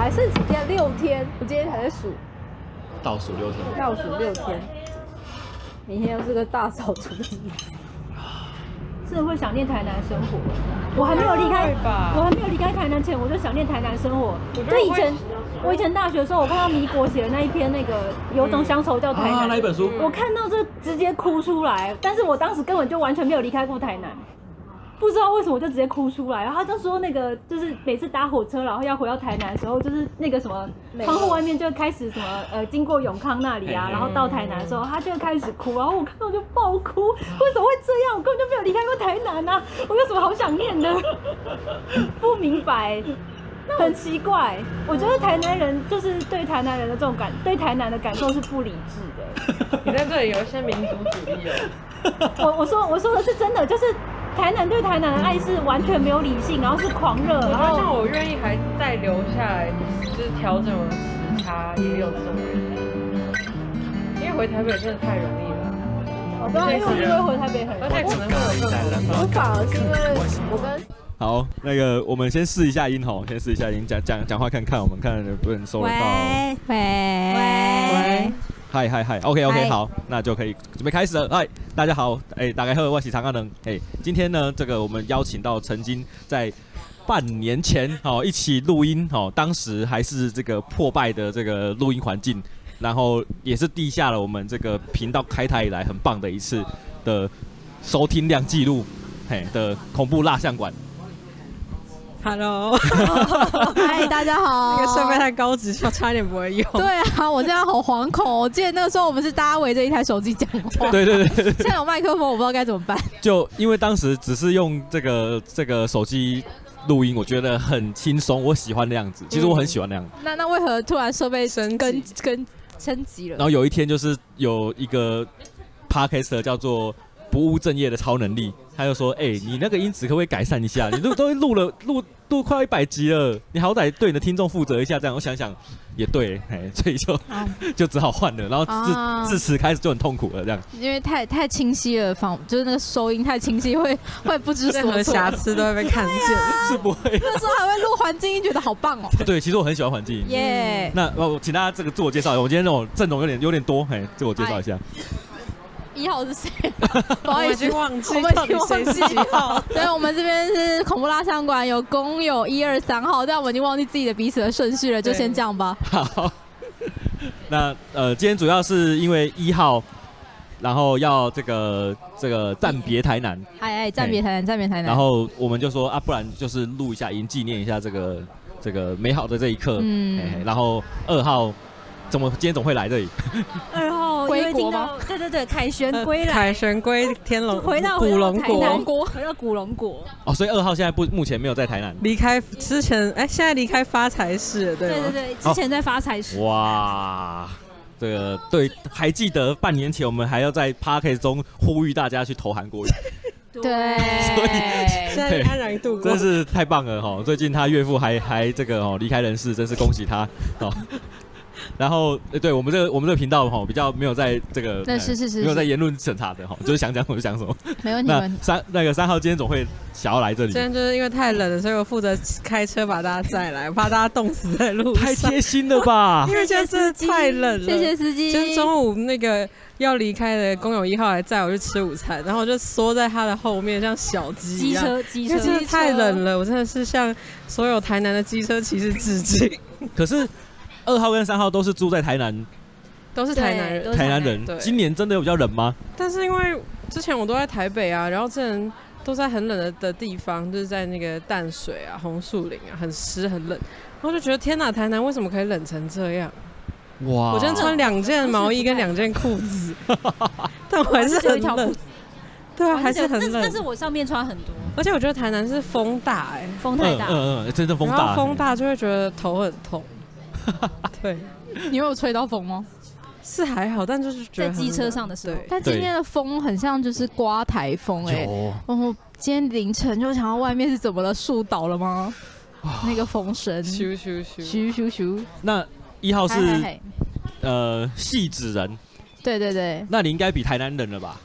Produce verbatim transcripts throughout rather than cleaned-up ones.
还剩几天？六天，我今天还在数， 倒数六天， 倒数六天，明天又是个大扫除的日子。真的会想念台南生活。我还没有离开，我还没有离开台南前，我就想念台南生活。就以前，我以前大学的时候，我看到米果写的那一篇那个有种乡愁叫台南、 啊、那一本书， 我看到这直接哭出来。但是我当时根本就完全没有离开过台南。不知道为什么我就直接哭出来，然后他就说那个就是每次搭火车然后要回到台南的时候，就是那个什么窗户外面就开始什么呃经过永康那里啊，然后到台南的时候他就开始哭，然后我看到就爆哭，为什么会这样？我根本就没有离开过台南啊，我有什么好想念的？不明白，很奇怪。我觉得台南人就是对台南人的这种感，对台南的感受是不理智的。 你在这里有一些民族主义哦。 我我说我说的是真的，就是。台南对台南的爱是完全没有理性，然后是狂热，然后像我愿意还再留下来，就是调整我的时差，也有这种原因。因为回台北真的太容易了。 我不知道，因为我觉得回台北很容易， 而且可能会有更多。 我反而是因为我跟好，那个我们先试一下音吼，先试一下音，讲讲讲话看看，我们看能不能收得到。 喂喂喂。 嗨嗨嗨 ，OK OK， 好，那就可以准备开始了。嗨，大家好，哎、欸，大家好，我是常阿能。哎、欸，今天呢，这个我们邀请到曾经在半年前哦一起录音哦，当时还是这个破败的这个录音环境，然后也是缔下了我们这个频道开台以来很棒的一次的收听量记录，嘿的恐怖蜡像馆。 Hello， 嗨，大家好。 那个设备太高级，差点不会用。 对啊，我现在好惶恐。我记得那个时候我们是大家围着一台手机讲话。 对对对。 现在有麦克风，我不知道该怎么办。 就因为当时只是用这个这个手机录音，我觉得很轻松，我喜欢那样子。其实我很喜欢那样子。 嗯、那那为何突然设备升跟跟升级了？ 然后有一天就是有一个 podcaster 叫做不务正业的超能力，他就说：“哎、欸，你那个音质可不可以改善一下？你都都录了录。”录快一百集了，你好歹对你的听众负责一下，这样我想想也对，哎，所以就、oh. 就只好换了，然后自、oh. 自此开始就很痛苦了，这样。 因为太太清晰了，放就是那个收音太清晰，会会不知所措， 任何瑕疵都会被看见， 啊、 是不会。 那时候还会录环境音，觉得好棒哦。 对，其实我很喜欢环境音。 耶、yeah. 那我请大家这个自我介绍一下，我今天那种阵容有点有点多，哎，自我介绍一下。 一号是谁？不好意思， 我已经忘记， 我们已经忘记几号。对，我们这边是恐怖蜡像馆，有公有一二三号，但我们已经忘记自己的彼此的顺序了，就先这样吧。 好，那呃，今天主要是因为一号，然后要这个这个暂别台南， 哎哎，暂别台南，暂别台南。 然后我们就说啊，不然就是录一下音，纪念一下这个这个美好的这一刻。嗯，嘿嘿然后二号。怎么今天总会来这里？ 二号归国吗？ 对对对，凯旋归来， 凯旋归天龙， 回到古龙国，回到古龙国。 哦，所以二号现在不目前没有在台南， 离开之前，哎、欸，现在离开发财市，对吗？ 对对对，之前在发财市。 哦、哇，这个对，还记得半年前我们还要在 Podcast 中呼吁大家去投韩国语。 对， 所以现在安然度过， 真是太棒了哈！最近他岳父还还这个哦离开人世，真是恭喜他哦。然后，对我们这个我们这个频道哈，比较没有在这个， 那是是是， 没有在言论审查的哈，就是想讲什么就讲什么。 没问题。 那三那个三号今天总会想要来这里。 今天就是因为太冷了，所以我负责开车把大家载来，怕大家冻死在路上。 太贴心了吧！ 因为现在真的太冷了。 谢谢司机。 今天中午那个要离开的公有一号来载我去吃午餐，然后我就缩在他的后面，像小鸡一样。 机车机车， 因为真的太冷了，我真的是向所有台南的机车骑士致敬。 可是。二号跟三号都是住在台南， 都是台南人。 台南人，今年真的有比较冷吗？ 但是因为之前我都在台北啊，然后之前都在很冷的的地方，就是在那个淡水啊、红树林啊，很湿很冷，然后就觉得天哪，台南为什么可以冷成这样？哇！我今天穿两件毛衣跟两件裤子，但我还是很冷。对啊，还是很冷。 但是我上面穿很多， 而且我觉得台南是风大哎、欸， 风太大， 嗯嗯嗯，真的风大， 然后风大就会觉得头很痛。对， 你有吹到风吗？ 是还好，但就是觉得在机车上的时候。 但今天的风很像就是刮台风哎、欸，然后今天凌晨就想到外面是怎么了，树倒了吗？那个风声， 咻咻咻咻咻咻。 那一号是呃汐止人， 对对对。 那你应该比台南冷了吧？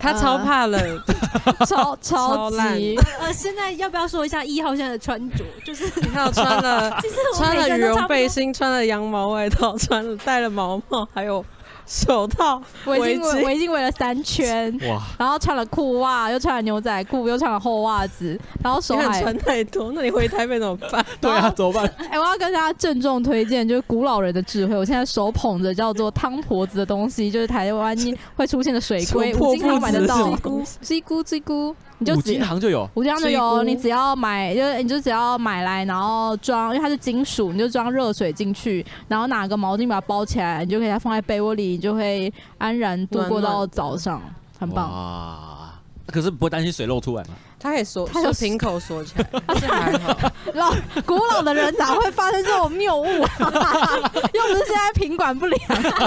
他超怕冷， 超超级。 呃，现在要不要说一下一号现在的穿着？就是你看我穿了其实我穿了羽每个人都差不多绒背心，穿了羊毛外套，穿了戴了毛帽，还有手套、 围围巾围巾围了三圈，哇！然后穿了裤袜，又穿了牛仔裤，又穿了厚袜子，然后手还穿太多。那你回台北怎么办？ 对啊，怎么办？ 哎、欸，我要跟大家郑重推荐，就是古老人的智慧。我现在手捧着叫做汤婆子的东西，就是台湾会出现的水龟，五金行买得到。鸡菇鸡菇，你就五金行就有， 五金行就有，你只要买，就你就只要买来，然后装，因为它是金属，你就装热水进去，然后拿个毛巾把它包起来，你就可以它放在被窝里，你就会安然度过到早上，很棒。 哇！可是不会担心水漏出来吗？ 它可以锁，它就瓶口锁起来，是还好。 老古老的人哪会发生这种谬误啊？又不是现在品管不良。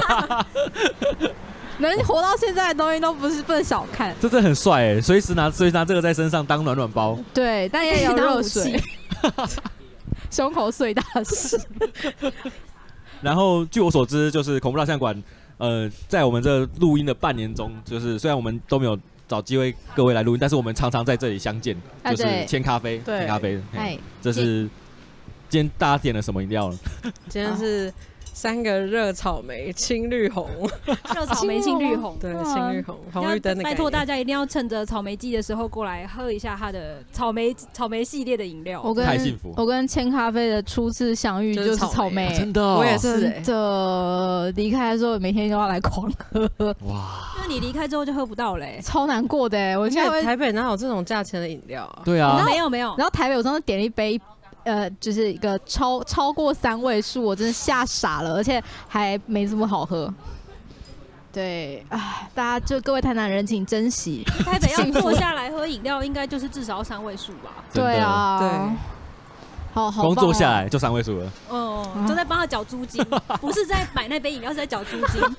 能活到现在的东西都不是不能小看， 这真的很帅哎！随时拿随时拿这个在身上当暖暖包。 对，但也有热水，胸口碎大事。 然后据我所知，就是恐怖蜡像馆，呃，在我们这录音的半年中，就是虽然我们都没有找机会各位来录音，但是我们常常在这里相见， 啊、 就是签咖啡，签咖啡。哎，这是今天大家点了什么饮料呢？ 今天是。三个热草莓青绿红， 热草莓青绿红， 对，青绿红，红绿灯的。 拜托大家一定要趁着草莓季的时候过来喝一下它的草莓草莓系列的饮料。 我跟太幸福， 我跟千咖啡的初次相遇就是草莓， 真的， 我也是真的。离开的时候每天都要来狂喝， 哇！ 因为你离开之后就喝不到嘞， 超难过的哎！我现在台北哪有这种价钱的饮料啊？ 对啊， 没有没有。 然后台北我真的点了一杯。呃，就是一个超超过三位数，我真的吓傻了，而且还没这么好喝。对，啊，大家就各位台南人，请珍惜。 台北要坐下来喝饮料，应该就是至少要三位数吧？ 对啊， 对， 好好、 哦。光坐下来就三位数了。 哦、嗯，都在帮他缴租金，不是在买那杯饮料，是在缴租金。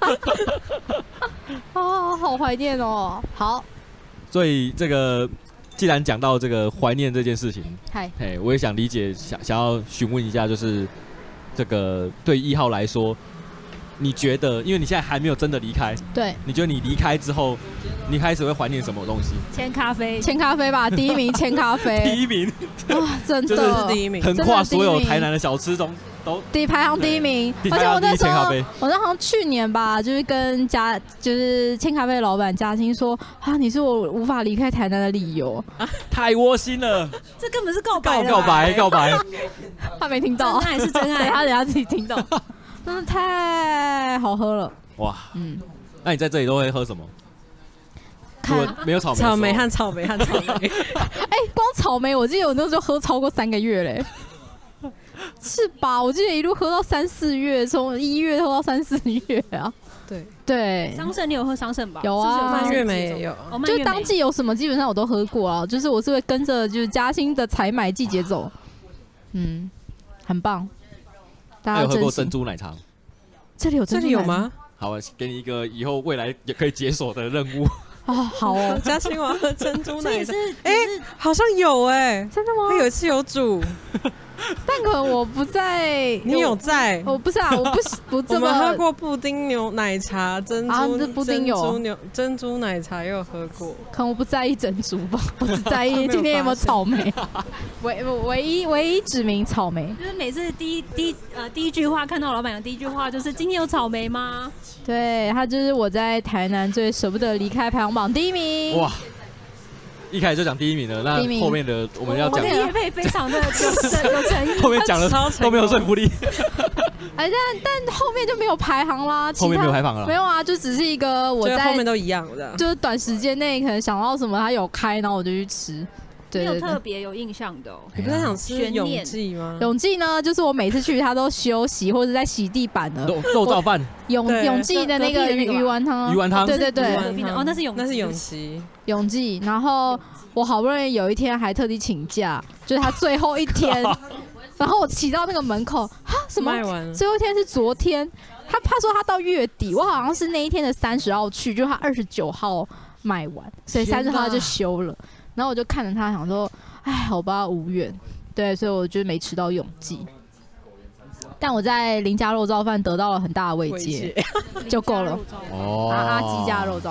啊，好怀念哦。好， 所以这个。既然讲到这个怀念这件事情， 嗨， 哎，我也想理解，想想要询问一下，就是这个对一号来说，你觉得，因为你现在还没有真的离开， 对， 你觉得你离开之后，你开始会怀念什么东西？ 千咖啡， 千咖啡吧，第一名千咖啡， 第一名， 哇，真的， 就是第一名， 横跨所有台南的小吃中。 第排行第一名，而且我那时候，我那好像去年吧，就是跟嘉，就是千咖啡的老板嘉欣说，啊，你是我无法离开台南的理由， 啊、太窝心了， 这根本是告白， 告白，告白， 他没听到， 真爱是真爱， 他等下自己听到，真的太好喝了， 哇，嗯，那你在这里都会喝什么？没有草莓， 草莓和草莓和草莓， 哎，光草莓，我记得我那时候喝超过三个月嘞。是吧？我记得一路喝到三四月，从一月喝到三四月啊。 对对， 桑葚你有喝桑葚吧？ 有啊， 蔓越莓也有， 哦、 就是当季有什么基本上我都喝过啊。就是我是会跟着就是嘉欣的采买季节走，嗯，很棒。大家有喝过珍珠奶茶？ 这里有珍珠奶茶， 这里有吗？ 好，给你一个以后未来也可以解锁的任务。 哦，好哦， 嘉欣我要喝珍珠奶茶。 哎、 欸，好像有哎、欸， 真的吗？ 他有一次有煮。 但可能我不在， 你有在？ 我不是啊，我不不这么。 我们喝过布丁牛奶茶，珍珠、 啊、布丁有珍珠牛珍珠奶茶也有喝过。 可能我不在意珍珠吧，我只在意今天有没有草莓。唯唯一唯一指明草莓， 就是每次第一第一呃第一句话看到老板的第一句话就是今天有草莓吗？ 对，他就是我在台南最舍不得离开排行榜第一名。哇！ 一开始就讲第一名了，那后面的我们要讲， 业配非常的有有诚意， 后面讲的都没有说服力。 哎，但但后面就没有排行啦， 后面没有排行了， 没有啊，就只是一个我在后面都一样的， 就是短时间内可能想到什么他有开，然后我就去吃。 对，没有特别有印象的、哦。 你不是想吃永记吗？ 永记呢，就是我每次去他都休息或者在洗地板的肉燥饭。 永永记的那个鱼丸汤， 鱼丸汤， 对对对， 哦，那是永那是永记永记。然后我好不容易有一天还特地请假，就是他最后一天，然后我骑到那个门口，哈什么？最后一天是昨天，他他说他到月底，我好像是那一天的三十号去，就他二十九号卖完，所以三十号他就休了。然后我就看着他，想说，哎，好吧，无缘。对，所以我就没吃到永记。但我在林家肉燥饭得到了很大的慰藉，就够了。哦，阿阿基家肉燥饭。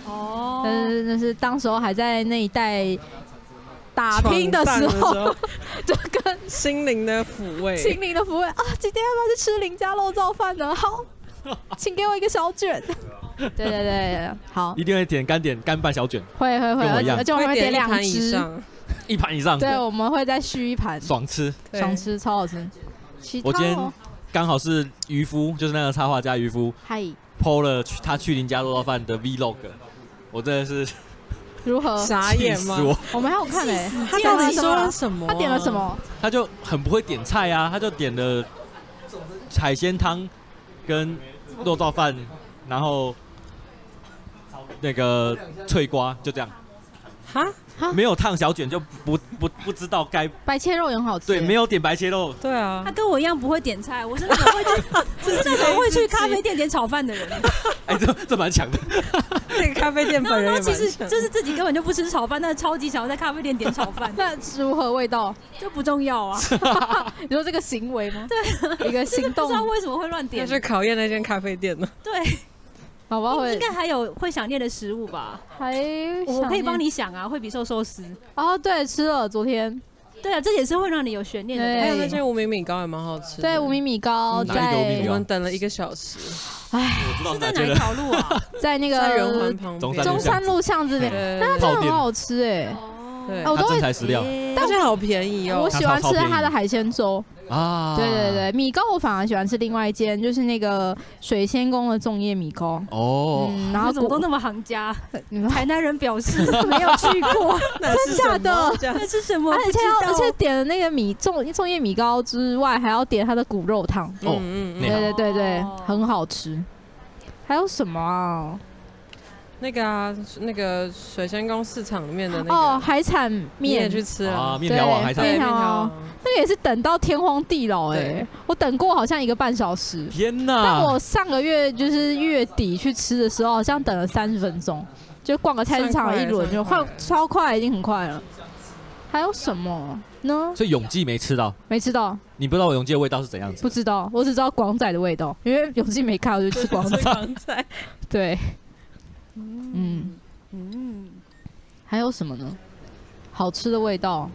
哦，但是那是当时候还在那一带打拼的时候， 的时候就跟心灵的抚慰， 心灵的抚慰啊！今天要不要去吃林家肉燥饭呢？好，请给我一个小卷。对对对，好， 一定会点干点干拌小卷， 会会会， 跟我一样而且我们会点两只， 一盘以上。 对，我们会再续一盘， 爽吃， 爽吃，超好吃。 我今天刚好是渔夫，就是那个插画家渔夫， 嗨 ，po 了他去林家肉燥饭的 vlog， 我真的是如何傻眼吗？ 我们还有看哎， 他到底说了什么？ 他点了什么？ 他就很不会点菜啊，他就点了海鲜汤跟肉燥饭，然后那个脆瓜，就这样。 哈， 没有烫小卷就不不不知道该。 白切肉也很好吃。 对，没有点白切肉。 对啊， 他跟我一样不会点菜，我是那种会去，只是那种会去咖啡店点炒饭的人。 哎，这这蛮强的。 那个咖啡店本人也蛮强。 其实就是自己根本就不吃炒饭，但是超级想要在咖啡店点炒饭。 那如何味道就不重要啊。 你说这个行为吗？ 对， 一个行动。 不知道为什么会乱点。 那就考验那间咖啡店了。 对。 宝宝会应该还有会想念的食物吧？ 还我可以帮你想啊，惠比寿寿司。 哦，对，吃了昨天。 对啊，这也是会让你有悬念的。 还有那间无名米糕也蛮好吃。 对，无名米糕在我们等了一个小时。 哎， 是在哪一条路啊？ 在那个圆环旁边中山路巷子里，但它真的很好吃哎。 对， 我都会真材实料， 但是好便宜哦。 我喜欢吃它的海鲜粥。 啊， 对对对，米糕我反而喜欢吃另外一间，就是那个水仙宫的粽叶米糕。 哦， 嗯，然后怎么都那么行家？台南人表示没有去过， 真假的？ 那是什么？ 而且而且点了那个米粽粽叶米糕之外，还要点它的骨肉汤。 哦， 嗯，对对对对，很好吃。还有什么啊？ 那个啊，那个水仙宫市场里面的那个哦，海产面也去吃了啊，面条王海产面条，那个也是等到天荒地老哎，我等过好像一个半小时。 天哪！ 但我上个月就是月底去吃的时候，好像等了三十分钟，就逛个菜市场一轮就快，超快，已经很快了。还有什么呢？ 所以永记没吃到， 没吃到。 你不知道永记的味道是怎样子？ 不知道，我只知道广仔的味道，因为永记没开，我就吃广仔。 广仔， 对。嗯嗯，还有什么呢？好吃的味道。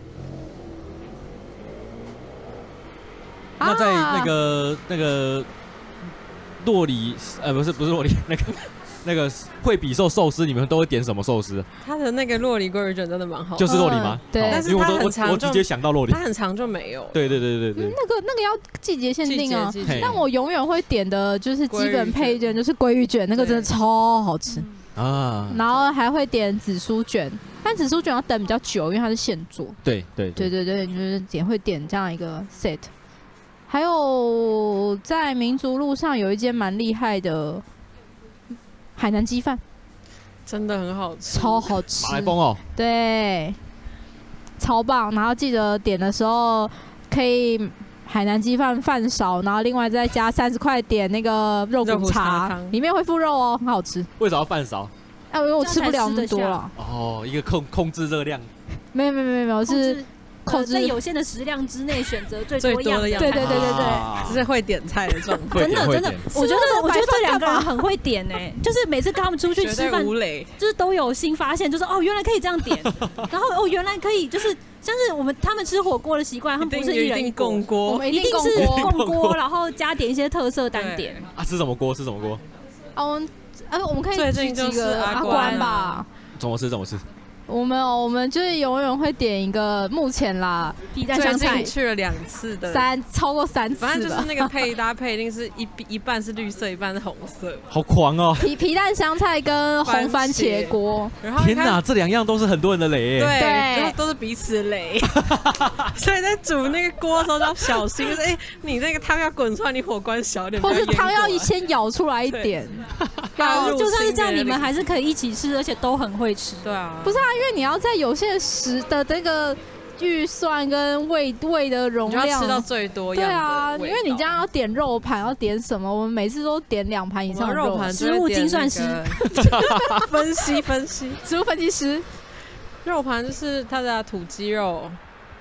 那在那个那个洛里，呃，不是不是洛里，那个那个惠比寿寿司，你们都会点什么寿司？ 它的那个洛里鲑鱼卷真的蛮好， 就是洛里吗？ 对， 但是它很长， 我直接想到洛里， 它很长就没有。 对对对对对， 那个那个要季节限定啊。但我永远会点的就是基本配件，就是鲑鱼卷，那个真的超好吃。啊，然后还会点紫苏卷，但紫苏卷要等比较久，因为它是现做。 对对对对对，就是点会点这样一个 set。还有在民族路上有一间蛮厉害的海南鸡饭， 真的很好吃， 超好吃。 马来风哦， 对，超棒。然后记得点的时候可以。海南鸡饭饭少，然后另外再加三十块点那个肉骨茶，里面会附肉哦，很好吃。 为什么要饭少？ 哎，因为我吃不了那么多了。 哦，一个控控制热量。 没有没有没有没有，是控制在有限的食量之内选择最多样的。 对对对对对， 这是会点菜的状态。 真的真的，我觉得我觉得这两个人很会点哎，就是每次跟他们出去吃饭，就是都有新发现，就是哦原来可以这样点，然后哦原来可以就是。像是我们他们吃火锅的习惯，他们不是一人一共锅， 我们一定是共锅，然后加点一些特色单点。 啊，吃什么锅？吃什么锅？ 啊，我们啊，我们可以举几个阿关吧。 怎么吃？怎么吃？ 我们我们就是永远会点一个，目前啦，皮蛋香菜去了两次的， 三超过三次， 反正就是那个配搭配一定是一一半是绿色，一半是红色， 好狂哦！ 皮皮蛋香菜跟红番茄锅， 天哪，这两样都是很多人的雷， 对，都是彼此的雷，所以在煮那个锅的时候就要小心，就是哎，你那个汤要滚出来，你火关小一点， 或是汤要先舀出来一点。 好，就算是这样，你们还是可以一起吃，而且都很会吃。 对啊， 不是啊，因为你要在有限时的这个预算跟味味的容量， 你要吃到最多。 对啊，因为你这样要点肉盘，要点什么？我们每次都点两盘以上的肉盘。 食物精算师， 分析分析， 食物分析师。 肉盘就是它的土鸡肉，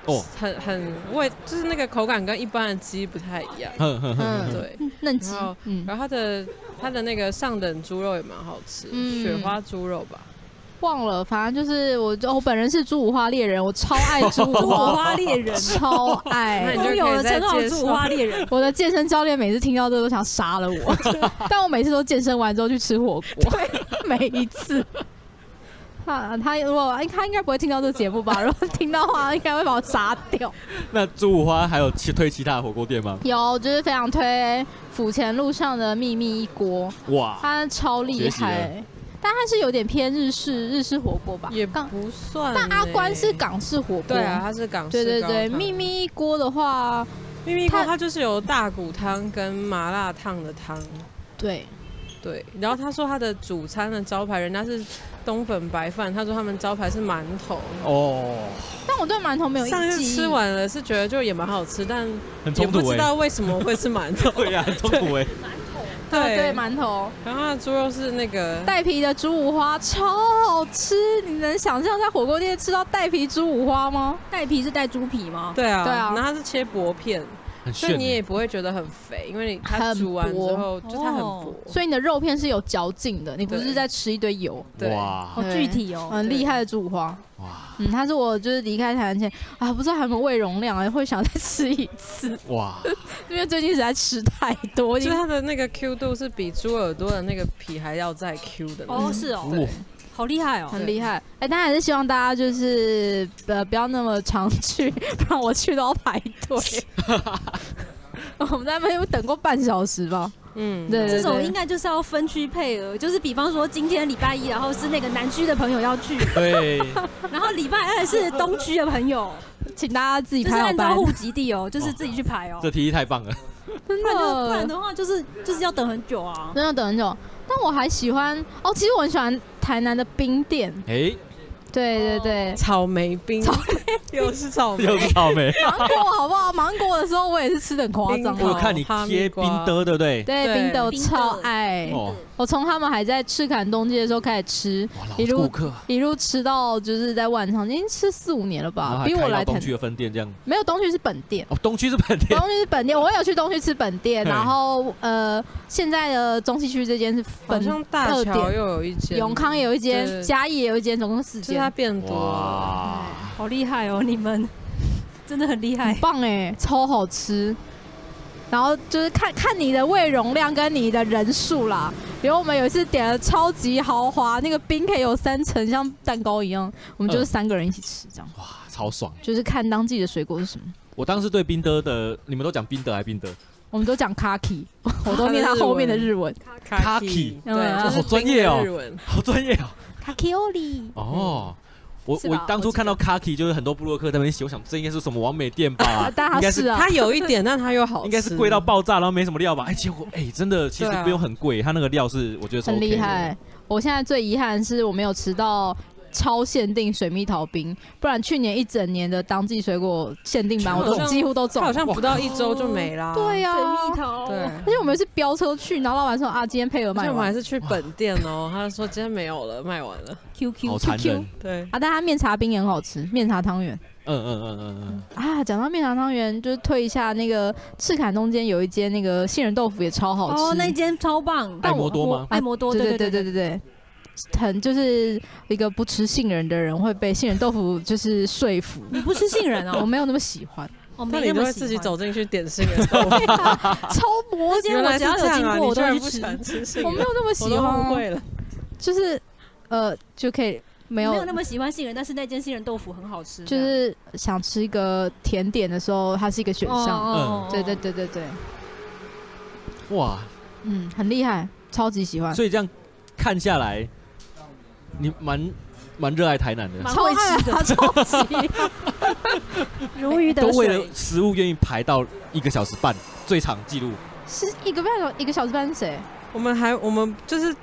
哦，很很味，就是那个口感跟一般的鸡不太一样。 嗯嗯，对， 嫩鸡。 然后，嗯、然后它的它的那个上等猪肉也蛮好吃，嗯、雪花猪肉吧。 忘了，反正就是我，我本人是猪五花猎人，我超爱猪五花猎人， 超爱， 拥有了称号猪五花猎人。 我的健身教练每次听到这都想杀了我，但我每次都健身完之后去吃火锅，每一次。他他如果他应该不会听到这个节目吧？如果听到的话，应该会把我杀掉。 那猪五花还有推其他的火锅店吗？ 有，就是非常推府前路上的秘密一锅，哇，它超厉害。但它是有点偏日式日式火锅吧， 也不算。 但阿关是港式火锅， 对啊，它是港式。 对对对，秘密锅的话， 秘密锅它就是有大骨汤跟麻辣烫的汤。 对对，然后他说他的主餐的招牌，人家是冬粉白饭，他说他们招牌是馒头。哦。 但我对馒头没有印象。 上次吃完了是觉得就也蛮好吃，但也不知道为什么会是馒头。 对呀，很冲突哎。 对对，馒头， 然后它的猪肉是那个带皮的猪五花，超好吃！你能想象在火锅店吃到带皮猪五花吗？ 带皮是带猪皮吗？ 对啊， 对啊， 然后它是切薄片，所以你也不会觉得很肥，因为你它煮完之后就它很薄， 所以你的肉片是有嚼劲的，你不是在吃一堆油。 哇， 好具体哦， 很厉害的猪五花。哇，嗯，它是我就是离开台南前啊，不知道还有没有胃容量啊，会想再吃一次。哇，因为最近实在吃太多， 就是它的那个 Q 度是比猪耳朵的那个皮还要再 Q 的。 哦，是哦，对，好厉害哦， 很厉害。哎，但还是希望大家就是呃不要那么常去，不然我去都要排队。我们在那边等过半小时吧。嗯，对， 这种应该就是要分区配额，就是比方说今天礼拜一，然后是那个南区的朋友要去， 对， 然后礼拜二是东区的朋友， 请大家自己排好班， 就是按照户籍地哦，就是自己去排哦。 这提议太棒了， 真的，不然的话就是就是要等很久啊， 真的等很久。但我还喜欢哦，其实我很喜欢台南的冰店，哎。对对对， 草莓冰，草莓又是草莓， 又是草莓。 芒果好不好？芒果的时候我也是吃的很夸张。 我看你贴冰的，对不对？ 对，冰的我超爱。我从他们还在赤坎东街的时候开始吃，一路一路吃到就是在万昌，已经吃四五年了吧？比我来东区的分店这样。 没有，东区是本店。 哦，东区是本店。 东区是本店，我有去东区吃本店，然后呃，现在的中西区这间是分店。 好像大桥又有一间， 永康也有一间，嘉义也有一间，总共四间。 它变多了， 好厉害哦！你们真的很厉害， 很棒哎，超好吃。然后就是看看你的胃容量跟你的人数啦。比如我们有一次点了超级豪华，那个冰可以有三层，像蛋糕一样，我们就是三个人一起吃这样。 哇，超爽！ 就是看当季的水果是什么。 我当时对冰德的，你们都讲冰德还冰德？ 我们都讲 kaki， 我都念他后面的日文。 kaki， 对， 好专业哦，好专业哦。 Kakioli 哦，我我当初看到 Kaki 就是很多部落客在那边写，我想这应该是什么完美店吧？应该是它有一点，但它又好吃， 应该是贵到爆炸，然后没什么料吧？哎，结果哎，真的其实不用很贵，它那个料是我觉得很厉害。我现在最遗憾是我没有吃到超限定水蜜桃冰，不然去年一整年的当季水果限定版我都几乎都中， 好像不到一周就没啦。 对呀， 水蜜桃。 对，而且我们是飙车去，然后老板说啊，今天配额卖完。 我们还是去本店哦，他说今天没有了，卖完了。 Q Q 好残忍。 对啊，但它面茶冰也很好吃，面茶汤圆。 嗯嗯嗯嗯嗯。 啊，讲到面茶汤圆，就是推一下那个赤坎中间有一间那个杏仁豆腐也超好吃。 哦，那间超棒。 爱摩多吗？ 爱摩多， 对对对对对对。很就是一个不吃杏仁的人会被杏仁豆腐就是说服。 你不吃杏仁啊？ 我没有那么喜欢。 哦， 那你就会自己走进去点杏仁豆腐， 超薄。 原来是这样啊！ 我居然不喜欢吃杏仁， 我没有那么喜欢。 我都误会了。 就是呃，就可以没有没有那么喜欢杏仁，但是那间杏仁豆腐很好吃。 就是想吃一个甜点的时候，它是一个选项。嗯，对对对对对。 哇， 嗯，很厉害，超级喜欢。 所以这样看下来。你蛮蛮热爱台南的， 超爱的，超级如鱼得水。 都为了食物愿意排到一个小时半，最长纪录是一个半小一个小时半是谁？ 我们还我们就是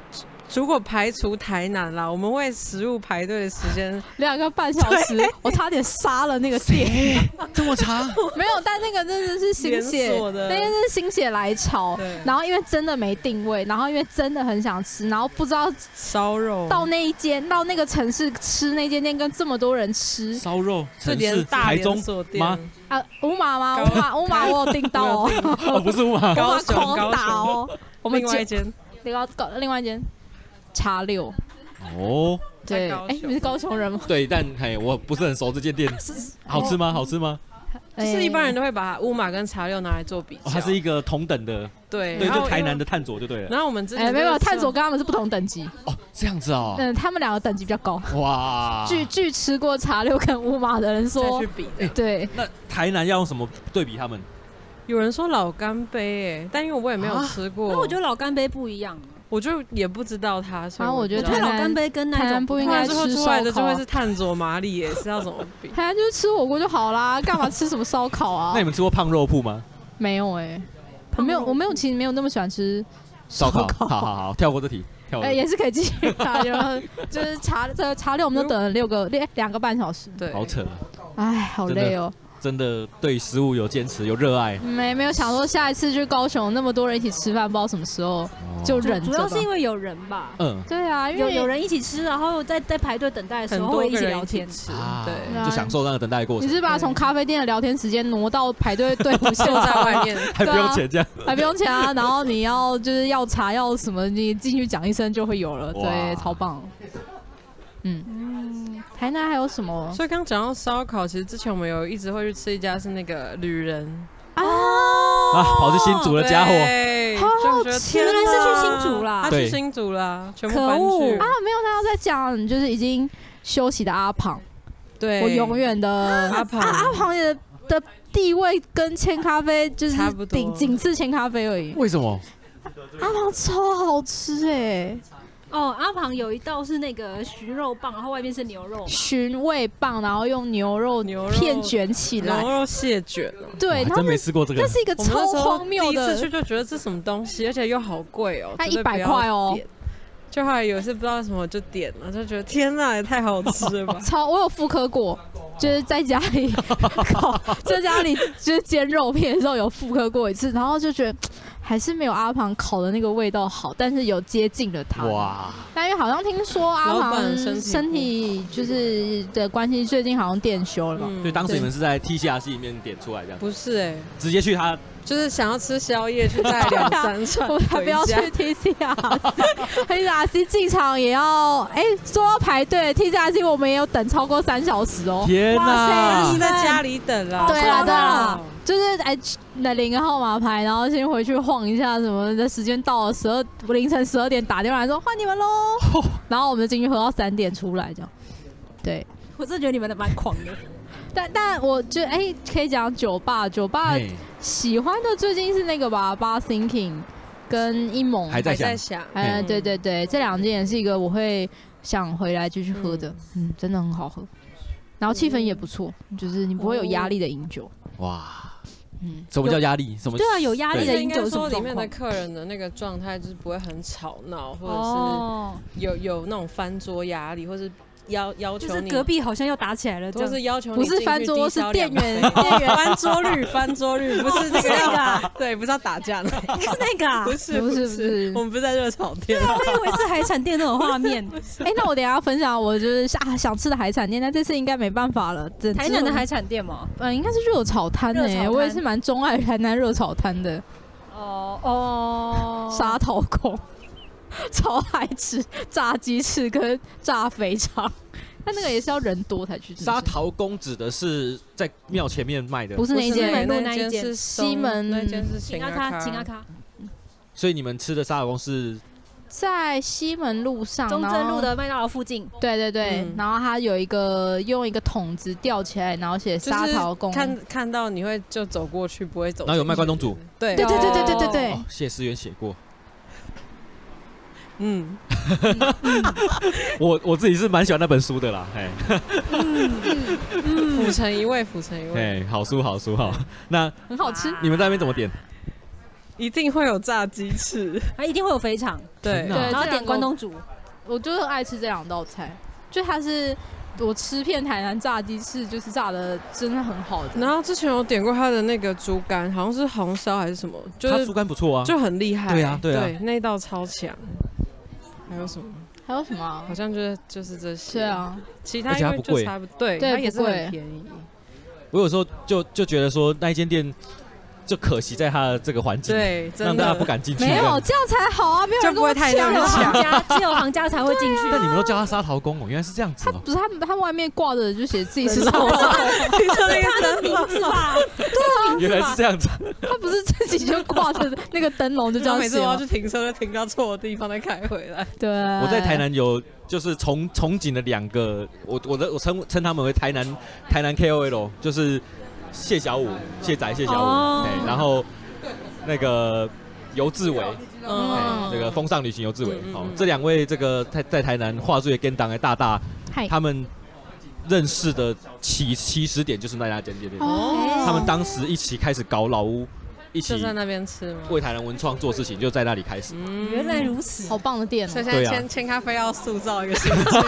如果排除台南啦，我们为食物排队的时间两个半小时，我差点杀了那个店， 这么长？ 没有，但那个真的是心血，那个是心血来潮。然后因为真的没定位，然后因为真的很想吃，然后不知道烧肉到那一间到那个城市吃那间店跟这么多人吃烧肉， 这连大连锁店吗？ 啊，乌马吗？乌马乌马，我有订到哦， 哦不是乌马， 乌马狂打哦。我们另外一间， 另外另外一间。茶六哦， 对，哎，你是高雄人吗？ 对，但嘿，我不是很熟这间店，好吃吗？好吃吗？ 就是一般人都会把乌马跟茶六拿来做比较， 它是一个同等的， 对， 对，就台南的探索就对了。 然后我们之前哎没有探索跟他们是不同等级哦，这样子哦， 嗯，他们两个等级比较高。 哇， 据据吃过茶六跟乌马的人说， 去比， 对。 那台南要用什么对比他们？ 有人说老干杯，哎，但因为我也没有吃过， 那我觉得老干杯不一样。 我就也不知道它，所以我觉得老干杯跟那种不应该吃烧烤， 出来的就会是炭佐麻里耶，是要怎么比？ 台南就是吃火锅就好啦，干嘛吃什么烧烤啊？ 那你们吃过胖肉铺吗？ 没有哎，我没有，我没有，其实没有那么喜欢吃烧烤。 好好好，跳过这题，跳过。 哎，也是可以继续打，就是茶这茶六，我们都等了六个两两个半小时， 对， 好扯， 哎，好累哦。 真的对食物有坚持有热爱， 没没有想说下一次去高雄那么多人一起吃饭，不知道什么时候就忍着。 主要是因为有人吧， 嗯， 对啊， 有有人一起吃，然后在在排队等待的时候会一起聊天， 对， 就享受那个等待的过程。 你是把从咖啡店的聊天时间挪到排队队伍现在外面， 还不用钱这样， 还不用钱啊，然后你要就是要茶要什么，你进去讲一声就会有了，对，超棒。嗯嗯，台南还有什么？ 所以刚讲到烧烤，其实之前我们有一直会去吃一家是那个旅人啊， 啊，跑去新竹的家伙， 好好吃， 原来是去新竹啦， 他去新竹啦，全部搬去啊，没有，他要再讲，就是已经休息的阿庞， 对， 我永远的阿庞， 阿庞的的地位跟千咖啡就是顶仅次千咖啡而已。 为什么？ 阿庞超好吃哎。 哦，阿庞有一道是那个熏肉棒，然后外面是牛肉， 熏味棒，然后用牛肉牛片卷起来， 牛肉蟹卷。 对， 真没吃过这个， 那是一个超荒谬的。 第一次去就觉得这什么东西，而且又好贵哦， 它一百块哦。 就后来有一次不知道什么就点了，就觉得天哪，也太好吃了吧！ 超，我有复刻过，就是在家里烤，在家里就是煎肉片的时候有复刻过一次，然后就觉得。还是没有阿庞烤的那个味道好，但是有接近了它。哇！但因为好像听说阿庞身体就是的关系，最近好像店休了嘛。 所以当时你们是在 T C R C 里面点出来这样？ 不是哎， 直接去他就是想要吃宵夜，去带两三串。 我才不要去 T C R C，T C R C 进场也要哎，说要排队 T C R C 我们也有等超过三小时哦。 天哪！ 是在家里等啊？ 对啊，对啊。就是哎，来领个号码牌，然后先回去晃一下什么的，时间到了十二凌晨十二点打电话来说换你们喽，然后我们就进去喝到三点出来这样。对， 我真的觉得你们的蛮狂的。 但但我觉得哎，可以讲酒吧，酒吧喜欢的最近是那个吧 ，Bar Thinking 跟一萌还在想， 哎，对对对，这两间也是一个我会想回来继续喝的，嗯，真的很好喝，然后气氛也不错，就是你不会有压力的饮酒。哇。 嗯，什么叫压力？什么？ 对啊，有压力的饮酒是什么状况？ 里面的客人的那个状态就是不会很吵闹，或者是有有那种翻桌压力，或是要要求你， 就是隔壁好像要打起来了， 就是要求你不是翻桌，是店员店员翻桌率，翻桌率不是那个，对，不是要打架那个， 是那个啊， 不是不是不是， 我们不是在热炒店， 对啊，我以为是海产店那种画面。 哎，那我等一下要分享我就是啊想吃的海产店，但这次应该没办法了。 台南的海产店吗？ 嗯，应该是热炒摊诶，我也是蛮钟爱台南热炒摊的。 哦哦， 沙头公。超爱吃炸鸡翅跟炸肥肠，但那个也是要人多才去吃。 沙桃公指的是在庙前面卖的， 不是那间， 那一间是西门， 那间是秦阿卡，秦阿卡。 所以你们吃的沙桃公是在西门路上， 中正路的麦当劳附近。 对对对，嗯、然后它有一个用一个桶子吊起来，然后写沙桃公， 看看到你会就走过去，不会走。 然后有卖关东煮， 对对对对对对对对， 哦、谢思源写过。 嗯， 我我自己是蛮喜欢那本书的啦，嘿， 府城一位，府城一位， 哎，好书好书好，那很好吃。 你们在那边怎么点？ 一定会有炸鸡翅， 它一定会有肥肠， 对对， 然后点关东煮， 我就是爱吃这两道菜，就它是我吃遍台南炸鸡翅，就是炸的真的很好的。 然后之前有点过它的那个猪肝，好像是红烧还是什么，就是它猪肝不错啊， 就很厉害。 对啊，对啊， 对，那一道超强。还有什么？ 还有什么、啊？ 好像就是就是这些。 对啊， 其他因为就差不对， 对， 它也是很便宜。 我有时候就就觉得说那一间店。就可惜在它的这个环境， 对， 让大家不敢进去。 没有这样才好啊，没有人跟我抢， 只有行家，只有行家才会进去。 但你们都叫他沙桃公哦，原来是这样子哦。 他不是他，他外面挂着就写自己是沙桃公， 你说他的名字吧？对啊，原来是这样子。 他不是自己就挂着那个灯笼就这样写。 每次我要去停车，就停到错的地方再开回来。 对， 我在台南有就是憧憧憬了两个，我我的我称称他们为台南台南 K O L， 就是谢小武、谢仔、谢小武，哦、然后。那个游志伟，嗯，这个风尚旅行游志伟，好，这两位这个在在台南话剧跟党的大大，他们认识的起起始点就是那家间店，哦，他们当时一起开始搞老屋。一起就在那边吃吗？ 为台南文创做事情，就在那里开始。 嗯，原来如此， 好棒的店哦！ 所以现在千千咖啡要塑造一个新的，就是